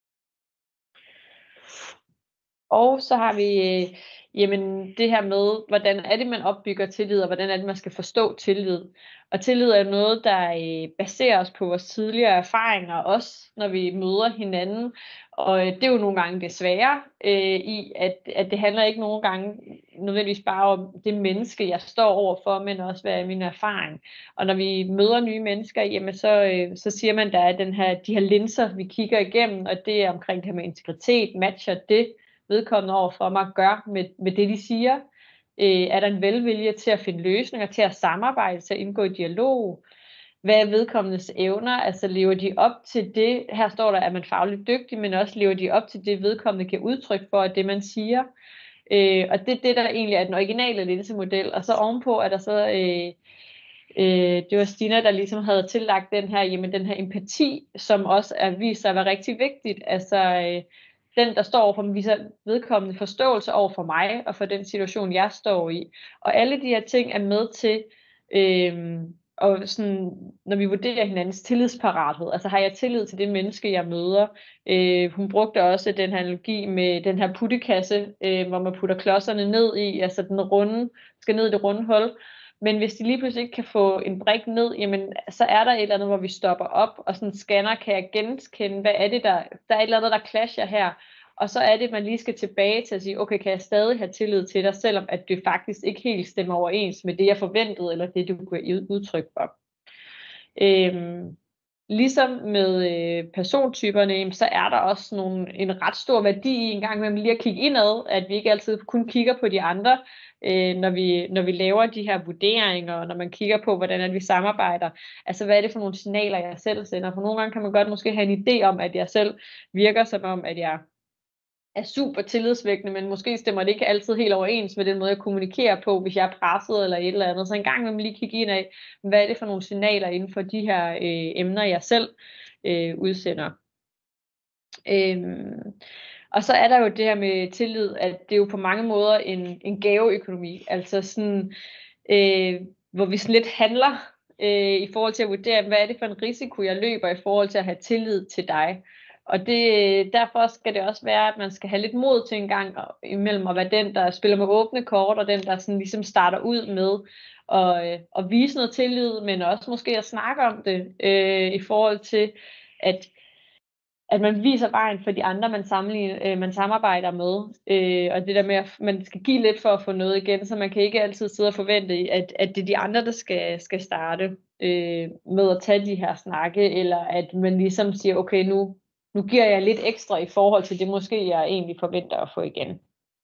Og så har vi jamen det her med, hvordan er det, man opbygger tillid, og hvordan er det, man skal forstå tillid. Og tillid er noget, der baserer os på vores tidligere erfaringer, også når vi møder hinanden. Og det er jo nogle gange det svære i, at det handler ikke nogle gange nødvendigvis bare om det menneske, jeg står overfor, men også hvad er min erfaring. Og når vi møder nye mennesker, jamen så siger man, der er de her linser, vi kigger igennem, og det er omkring det her med integritet, matcher det vedkommende overfor mig gør med det, de siger. Er der en velvilje til at finde løsninger, til at samarbejde, til at indgå i dialog? Hvad er vedkommendes evner? Altså lever de op til det? Her står der, at man er fagligt dygtig, men også lever de op til det, vedkommende kan udtrykke for, det man siger. Og det er det, der egentlig er den originale linsemodel. Og så ovenpå er der så det var Stina, der ligesom havde tillagt den her empati, som også er vist sig at være rigtig vigtigt. Altså den, der står overfor mig, viser vedkommende forståelse over for mig, og for den situation, jeg står i. Og alle de her ting er med til, og sådan, når vi vurderer hinandens tillidsparathed, altså har jeg tillid til det menneske, jeg møder. Hun brugte også den her analogi med den her puttekasse, hvor man putter klodserne ned i, altså den runde, skal ned i det runde hul. Men hvis de lige pludselig ikke kan få en brik ned, jamen, så er der et eller andet, hvor vi stopper op, og sådan scanner, kan jeg genkende, hvad er det, der er et eller andet, der clasher her. Og så er det, man lige skal tilbage til at sige, okay, kan jeg stadig have tillid til dig, selvom at det faktisk ikke helt stemmer overens med det, jeg forventede, eller det, du kunne udtrykke for. Ligesom med persontyperne, så er der også en ret stor værdi i en gang med lige at kigge indad, at vi ikke altid kun kigger på de andre, når vi laver de her vurderinger, og når man kigger på, hvordan vi samarbejder. Altså, hvad er det for nogle signaler, jeg selv sender? For nogle gange kan man godt måske have en idé om, at jeg selv virker som om, at jeg er super tillidsvækkende, men måske stemmer det ikke altid helt overens med den måde, jeg kommunikerer på, hvis jeg er presset eller et eller andet. Så en gang vil man lige kigge ind af, hvad er det for nogle signaler inden for de her emner, jeg selv udsender. Og så er der jo det her med tillid, at det er jo på mange måder en gaveøkonomi, altså sådan, hvor vi sådan lidt handler i forhold til at vurdere, hvad er det for en risiko, jeg løber i forhold til at have tillid til dig. Og derfor skal det også være, at man skal have lidt mod til en gang imellem at være den, der spiller med åbne kort, og den, der sådan ligesom starter ud med at vise noget tillid, men også måske at snakke om det i forhold til, at man viser vejen for de andre, man samarbejder med. Og det der med, at man skal give lidt for at få noget igen, så man kan ikke altid sidde og forvente, at det er de andre, der skal starte med at tage de her snakke, eller at man ligesom siger, okay, nu giver jeg lidt ekstra i forhold til det, måske jeg egentlig forventer at få igen.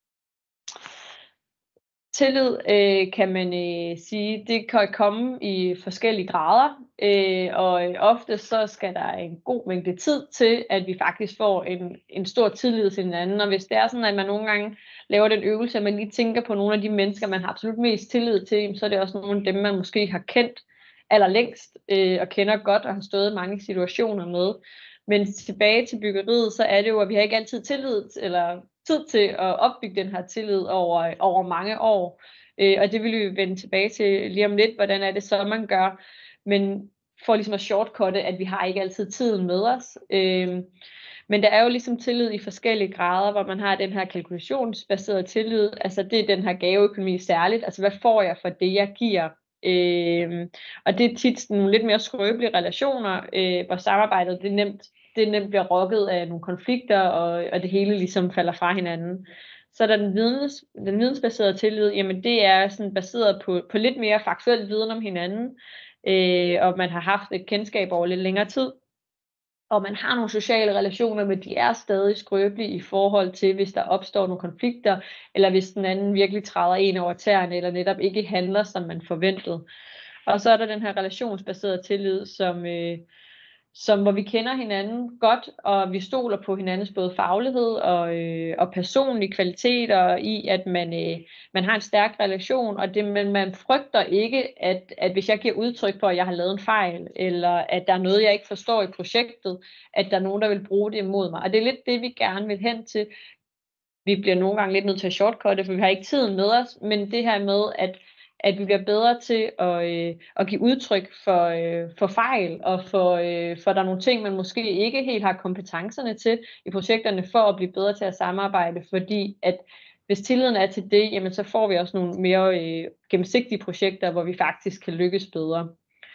Tillid kan man sige, det kan komme i forskellige grader, og ofte så skal der en god mængde tid til, at vi faktisk får en stor tillid til hinanden. Og hvis det er sådan, at man nogle gange laver den øvelse, at man lige tænker på nogle af de mennesker, man har absolut mest tillid til, så er det også nogle af dem, man måske har kendt allerlængst og kender godt og har stået i mange situationer med. Men tilbage til byggeriet, så er det jo, at vi har ikke altid tid til at opbygge den her tillid over mange år. Og det vil vi vende tilbage til lige om lidt, hvordan er det så, man gør. Men for ligesom at shortcutte, at vi har ikke altid tiden med os. Men der er jo ligesom tillid i forskellige grader, hvor man har den her kalkulationsbaserede tillid, altså det er den her gaveøkonomi særligt, altså hvad får jeg for det, jeg giver? Og det er tit nogle lidt mere skrøbelige relationer, hvor samarbejdet det nemt bliver rokket af nogle konflikter, og det hele ligesom falder fra hinanden. Så der den vidensbaserede tillid, jamen det er sådan baseret på lidt mere faktuel viden om hinanden, og man har haft et kendskab over lidt længere tid, og man har nogle sociale relationer, men de er stadig skrøbelige i forhold til, hvis der opstår nogle konflikter, eller hvis den anden virkelig træder en over tæerne, eller netop ikke handler, som man forventede. Og så er der den her relationsbaserede tillid, som hvor vi kender hinanden godt, og vi stoler på hinandens både faglighed og personlige kvaliteter i, at man har en stærk relation, og men man frygter ikke, at hvis jeg giver udtryk for, at jeg har lavet en fejl, eller at der er noget, jeg ikke forstår i projektet, at der er nogen, der vil bruge det imod mig. Og det er lidt det, vi gerne vil hen til. Vi bliver nogle gange lidt nødt til at shortcutte, for vi har ikke tiden med os, men det her med, at vi bliver bedre til at give udtryk for fejl, og for der er nogle ting, man måske ikke helt har kompetencerne til i projekterne, for at blive bedre til at samarbejde, fordi at hvis tilliden er til det, jamen så får vi også nogle mere gennemsigtige projekter, hvor vi faktisk kan lykkes bedre.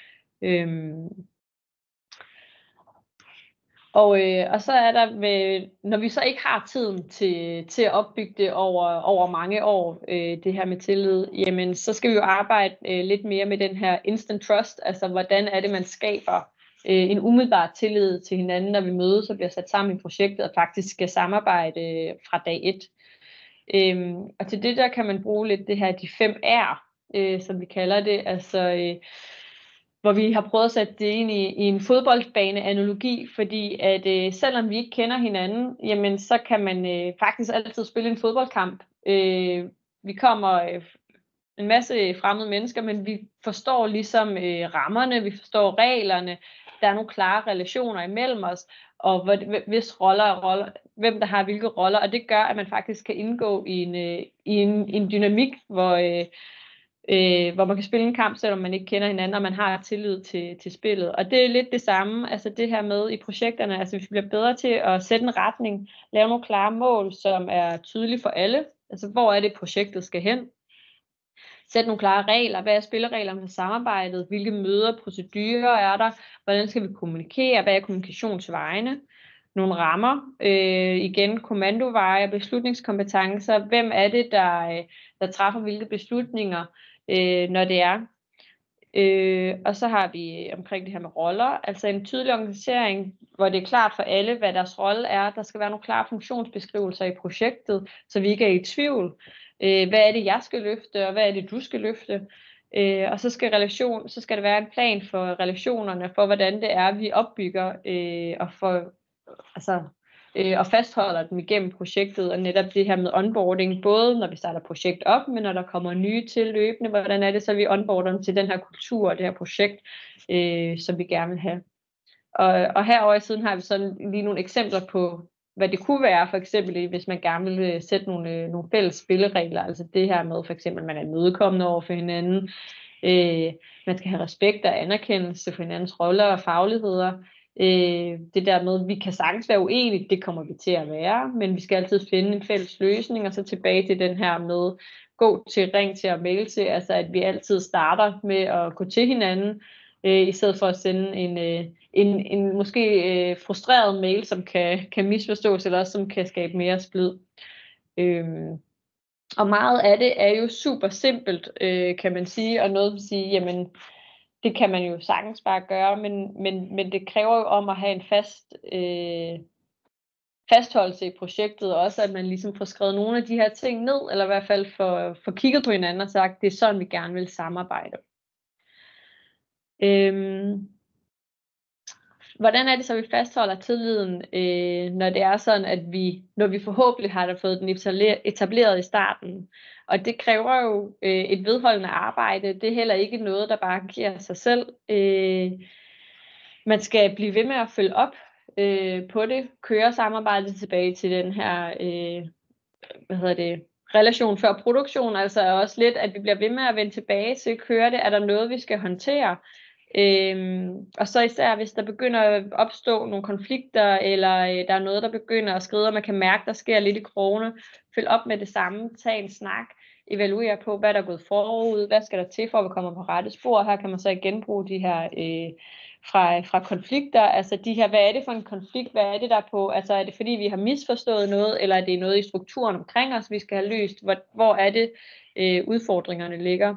Og så er der, når vi så ikke har tiden til at opbygge det over mange år, det her med tillid, jamen så skal vi jo arbejde lidt mere med den her instant trust, altså hvordan er det, man skaber en umiddelbar tillid til hinanden, når vi mødes og bliver sat sammen i projektet, og faktisk skal samarbejde fra dag 1. Og til det der kan man bruge lidt det her, de 5 R, som vi kalder det, altså hvor vi har prøvet at sætte det ind i en fodboldbane-analogi, fordi at selvom vi ikke kender hinanden, jamen så kan man faktisk altid spille en fodboldkamp. Vi kommer en masse fremmede mennesker, men vi forstår ligesom rammerne, vi forstår reglerne, der er nogle klare relationer imellem os, og hvis roller, hvem der har hvilke roller, og det gør, at man faktisk kan indgå i en dynamik, hvor man kan spille en kamp, selvom man ikke kender hinanden, og man har tillid til spillet. Og det er lidt det samme, altså det her med i projekterne, altså hvis vi bliver bedre til at sætte en retning, lave nogle klare mål, som er tydelige for alle, altså hvor er det projektet skal hen, sætte nogle klare regler, hvad er spillereglerne for samarbejdet, hvilke møder, procedurer er der, hvordan skal vi kommunikere, hvad er kommunikationsvejene, nogle rammer, igen kommandoveje, beslutningskompetencer, hvem er det, der træffer hvilke beslutninger, når det er. Og så har vi omkring det her med roller, altså en tydelig organisering, hvor det er klart for alle, hvad deres rolle er. Der skal være nogle klare funktionsbeskrivelser i projektet, så vi ikke er i tvivl. Hvad er det, jeg skal løfte, og hvad er det, du skal løfte? Og så skal der være en plan for relationerne, for hvordan det er, vi opbygger og fastholder dem igennem projektet, og netop det her med onboarding, både når vi starter projekt op, men når der kommer nye til løbende, hvordan er det så, vi onboarder dem til den her kultur og det her projekt, som vi gerne vil have. Og herovre i siden har vi sådan lige nogle eksempler på, hvad det kunne være, for eksempel hvis man gerne vil sætte nogle fælles spilleregler, altså det her med for eksempel, at man er imødekommende over for hinanden, man skal have respekt og anerkendelse for hinandens roller og fagligheder. Det der med, at vi kan sagtens være uenige, det kommer vi til at være, men vi skal altid finde en fælles løsning, og så tilbage til den her med gå til, ring til og mail til, altså at vi altid starter med at gå til hinanden, i stedet for at sende en måske frustreret mail, som kan misforstås, eller også som kan skabe mere splid. Og meget af det er jo super simpelt, kan man sige, og noget at sige, jamen det kan man jo sagtens bare gøre, men det kræver jo om at have en fastholdelse i projektet, og også at man ligesom får skrevet nogle af de her ting ned, eller i hvert fald får kigget på hinanden og sagt, det er sådan, vi gerne vil samarbejde. Hvordan er det så, vi fastholder tilliden, når det er sådan, at når vi forhåbentlig har fået den etableret i starten? Og det kræver jo et vedholdende arbejde. Det er heller ikke noget, der bare giver sig selv. Man skal blive ved med at følge op på det, køre samarbejdet tilbage til den her relation før produktion, altså også lidt, at vi bliver ved med at vende tilbage til, køre det, er der noget, vi skal håndtere? Og så især hvis der begynder at opstå nogle konflikter, eller der er noget, der begynder at skride, og man kan mærke, der sker lidt i krogene, følg op med det samme, tag en snak, evaluere på, hvad der er gået forud, hvad skal der til for, at vi kommer på rette spor. Her kan man så igen bruge de her fra konflikter, altså de her, hvad er det for en konflikt, hvad er det der på, altså er det fordi vi har misforstået noget, eller er det noget i strukturen omkring os, vi skal have løst, hvor er det udfordringerne ligger.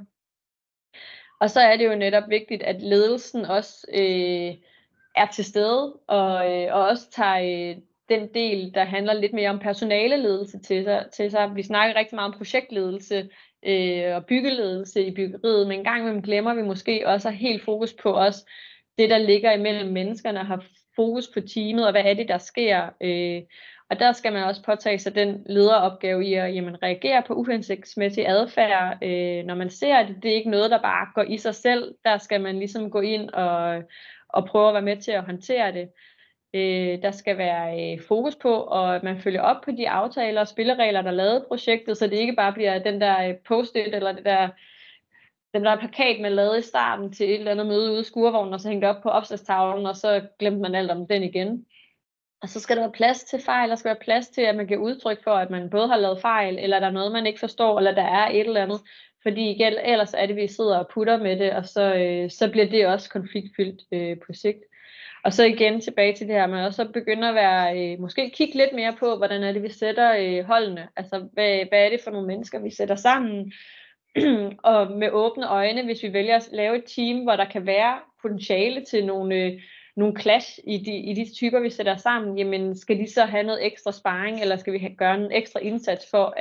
Og så er det jo netop vigtigt, at ledelsen også er til stede, og også tager den del, der handler lidt mere om personaleledelse til sig. Vi snakker rigtig meget om projektledelse og byggeledelse i byggeriet, men en gang imellem glemmer vi måske også at helt fokus på os, det der ligger imellem menneskerne, har fokus på teamet, og hvad er det, der sker. Og der skal man også påtage sig den lederopgave i at reagere på uhensigtsmæssig adfærd. Når man ser, at det er ikke noget, der bare går i sig selv, der skal man ligesom gå ind og prøve at være med til at håndtere det. Der skal være fokus på, og man følger op på de aftaler og spilleregler, der er lavet i projektet, så det ikke bare bliver den der post-it, eller den der plakat, man lavede i starten til et eller andet møde ude i skurvognen, og så hængte op på opslagstavlen, og så glemte man alt om den igen. Og så skal der være plads til fejl, der skal være plads til, at man giver udtryk for, at man både har lavet fejl, eller der er noget, man ikke forstår, eller der er et eller andet. Fordi igen, ellers er det, vi sidder og putter med det, og så bliver det også konfliktfyldt på sigt. Og så igen tilbage til det her, man også begynder at være, måske kigge lidt mere på, hvordan er det, vi sætter holdene. Altså, hvad er det for nogle mennesker, vi sætter sammen? Og med åbne øjne, hvis vi vælger at lave et team, hvor der kan være potentiale til nogle clash i de typer, vi sætter sammen, jamen skal de så have noget ekstra sparring, eller skal vi gøre en ekstra indsats for,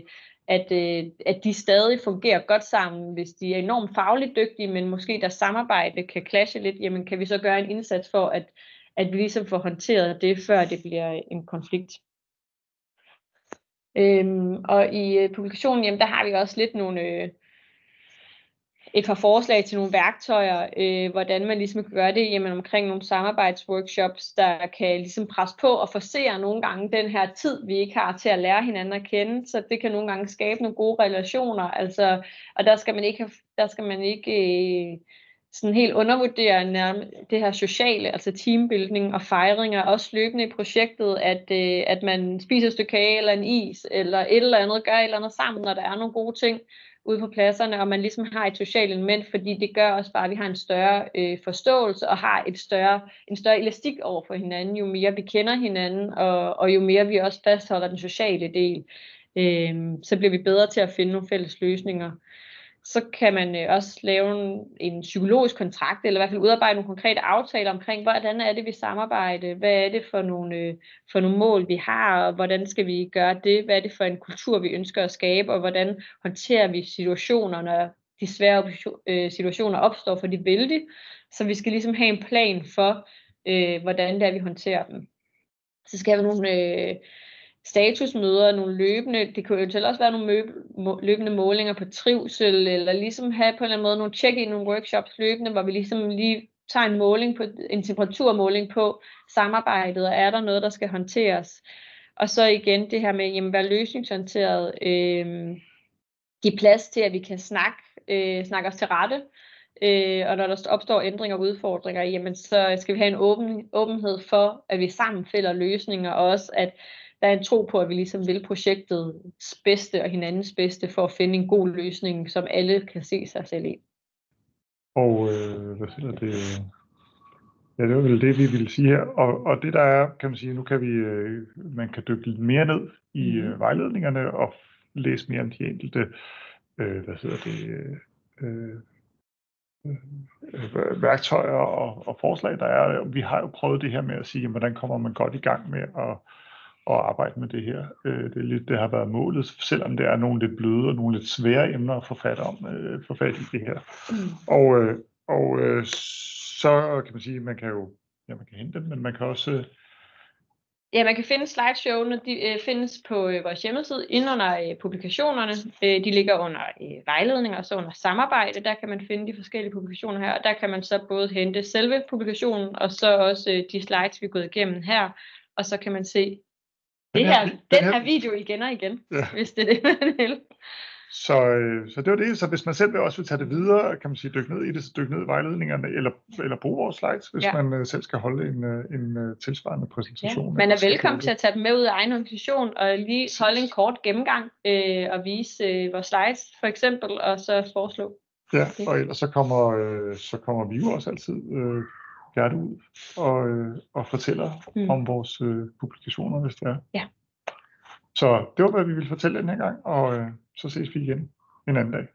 at de stadig fungerer godt sammen, hvis de er enormt fagligt dygtige, men måske deres samarbejde kan clashe lidt, jamen kan vi så gøre en indsats for, at vi ligesom får håndteret det, før det bliver en konflikt. Og i publikationen, jamen der har vi også lidt et par forslag til nogle værktøjer, hvordan man ligesom kan gøre det, jamen omkring nogle samarbejdsworkshops, der kan ligesom presse på og forcere nogle gange den her tid, vi ikke har til at lære hinanden at kende, så det kan nogle gange skabe nogle gode relationer, altså, og der skal man ikke sådan helt undervurdere det her sociale, altså teambuilding og fejringer, også løbende i projektet, at man spiser et stykke kage eller en is, eller et eller andet, gør et eller andet sammen, når der er nogle gode ting ude på pladserne, og man ligesom har et socialt element, fordi det gør også bare, at vi har en større forståelse, og har en større elastik over for hinanden, jo mere vi kender hinanden, og jo mere vi også fastholder den sociale del, så bliver vi bedre til at finde nogle fælles løsninger. Så kan man også lave en psykologisk kontrakt, eller i hvert fald udarbejde nogle konkrete aftaler omkring, hvordan er det, vi samarbejder, hvad er det for nogle mål, vi har, og hvordan skal vi gøre det, hvad er det for en kultur, vi ønsker at skabe, og hvordan håndterer vi situationer, når de svære situationer opstår, for de vil det. Så vi skal ligesom have en plan for, hvordan det er, vi håndterer dem. Så skal vi have nogle statusmøder, nogle løbende, det kan jo eventuelt også være nogle løbende målinger på trivsel, eller ligesom have på en eller anden måde nogle check-in, nogle workshops løbende, hvor vi ligesom lige tager en temperaturmåling på samarbejdet, og er der noget, der skal håndteres. Og så igen det her med, jamen være løsningsorienteret, give plads til, at vi kan snakke os til rette, og når der opstår ændringer og udfordringer, jamen så skal vi have en åbenhed for, at vi sammen finder løsninger, og også at der er en tro på, at vi ligesom vil projektets bedste og hinandens bedste for at finde en god løsning, som alle kan se sig selv i. Og hvad hedder det? Ja, det var vel det, vi ville sige her. Og det der er, kan man sige, nu kan man kan dykke lidt mere ned i vejledningerne og læse mere om de enkelte, værktøjer og forslag, der er. Vi har jo prøvet det her med at sige, hvordan kommer man godt i gang med at arbejde med det her. Det har været målet, selvom det er nogle lidt bløde og nogle lidt svære emner at få fat i det her. Og så kan man sige, man kan hente dem, men man kan også... Ja, man kan finde slideshowene, de findes på vores hjemmeside, inde under publikationerne. De ligger under vejledninger og så under samarbejde. Der kan man finde de forskellige publikationer her, og der kan man så både hente selve publikationen, og så også de slides, vi er gået igennem her, og så kan man se den her video igen og igen, ja. Hvis det er det, man vil. Så det var det. Så hvis man selv også vil tage det videre, kan man sige, dykke ned i det, så dykke ned i vejledningerne, eller bruge vores slides, hvis man selv skal holde en tilsvarende præsentation. Man er velkommen til at tage dem med ud af egen organisation, og lige holde en kort gennemgang, og vise vores slides, for eksempel, og så foreslå. Ja, og ellers så kommer vi jo også altid gerne ud og fortæller om vores publikationer, hvis det er. Ja. Så det var, hvad vi ville fortælle den her gang, og så ses vi igen en anden dag.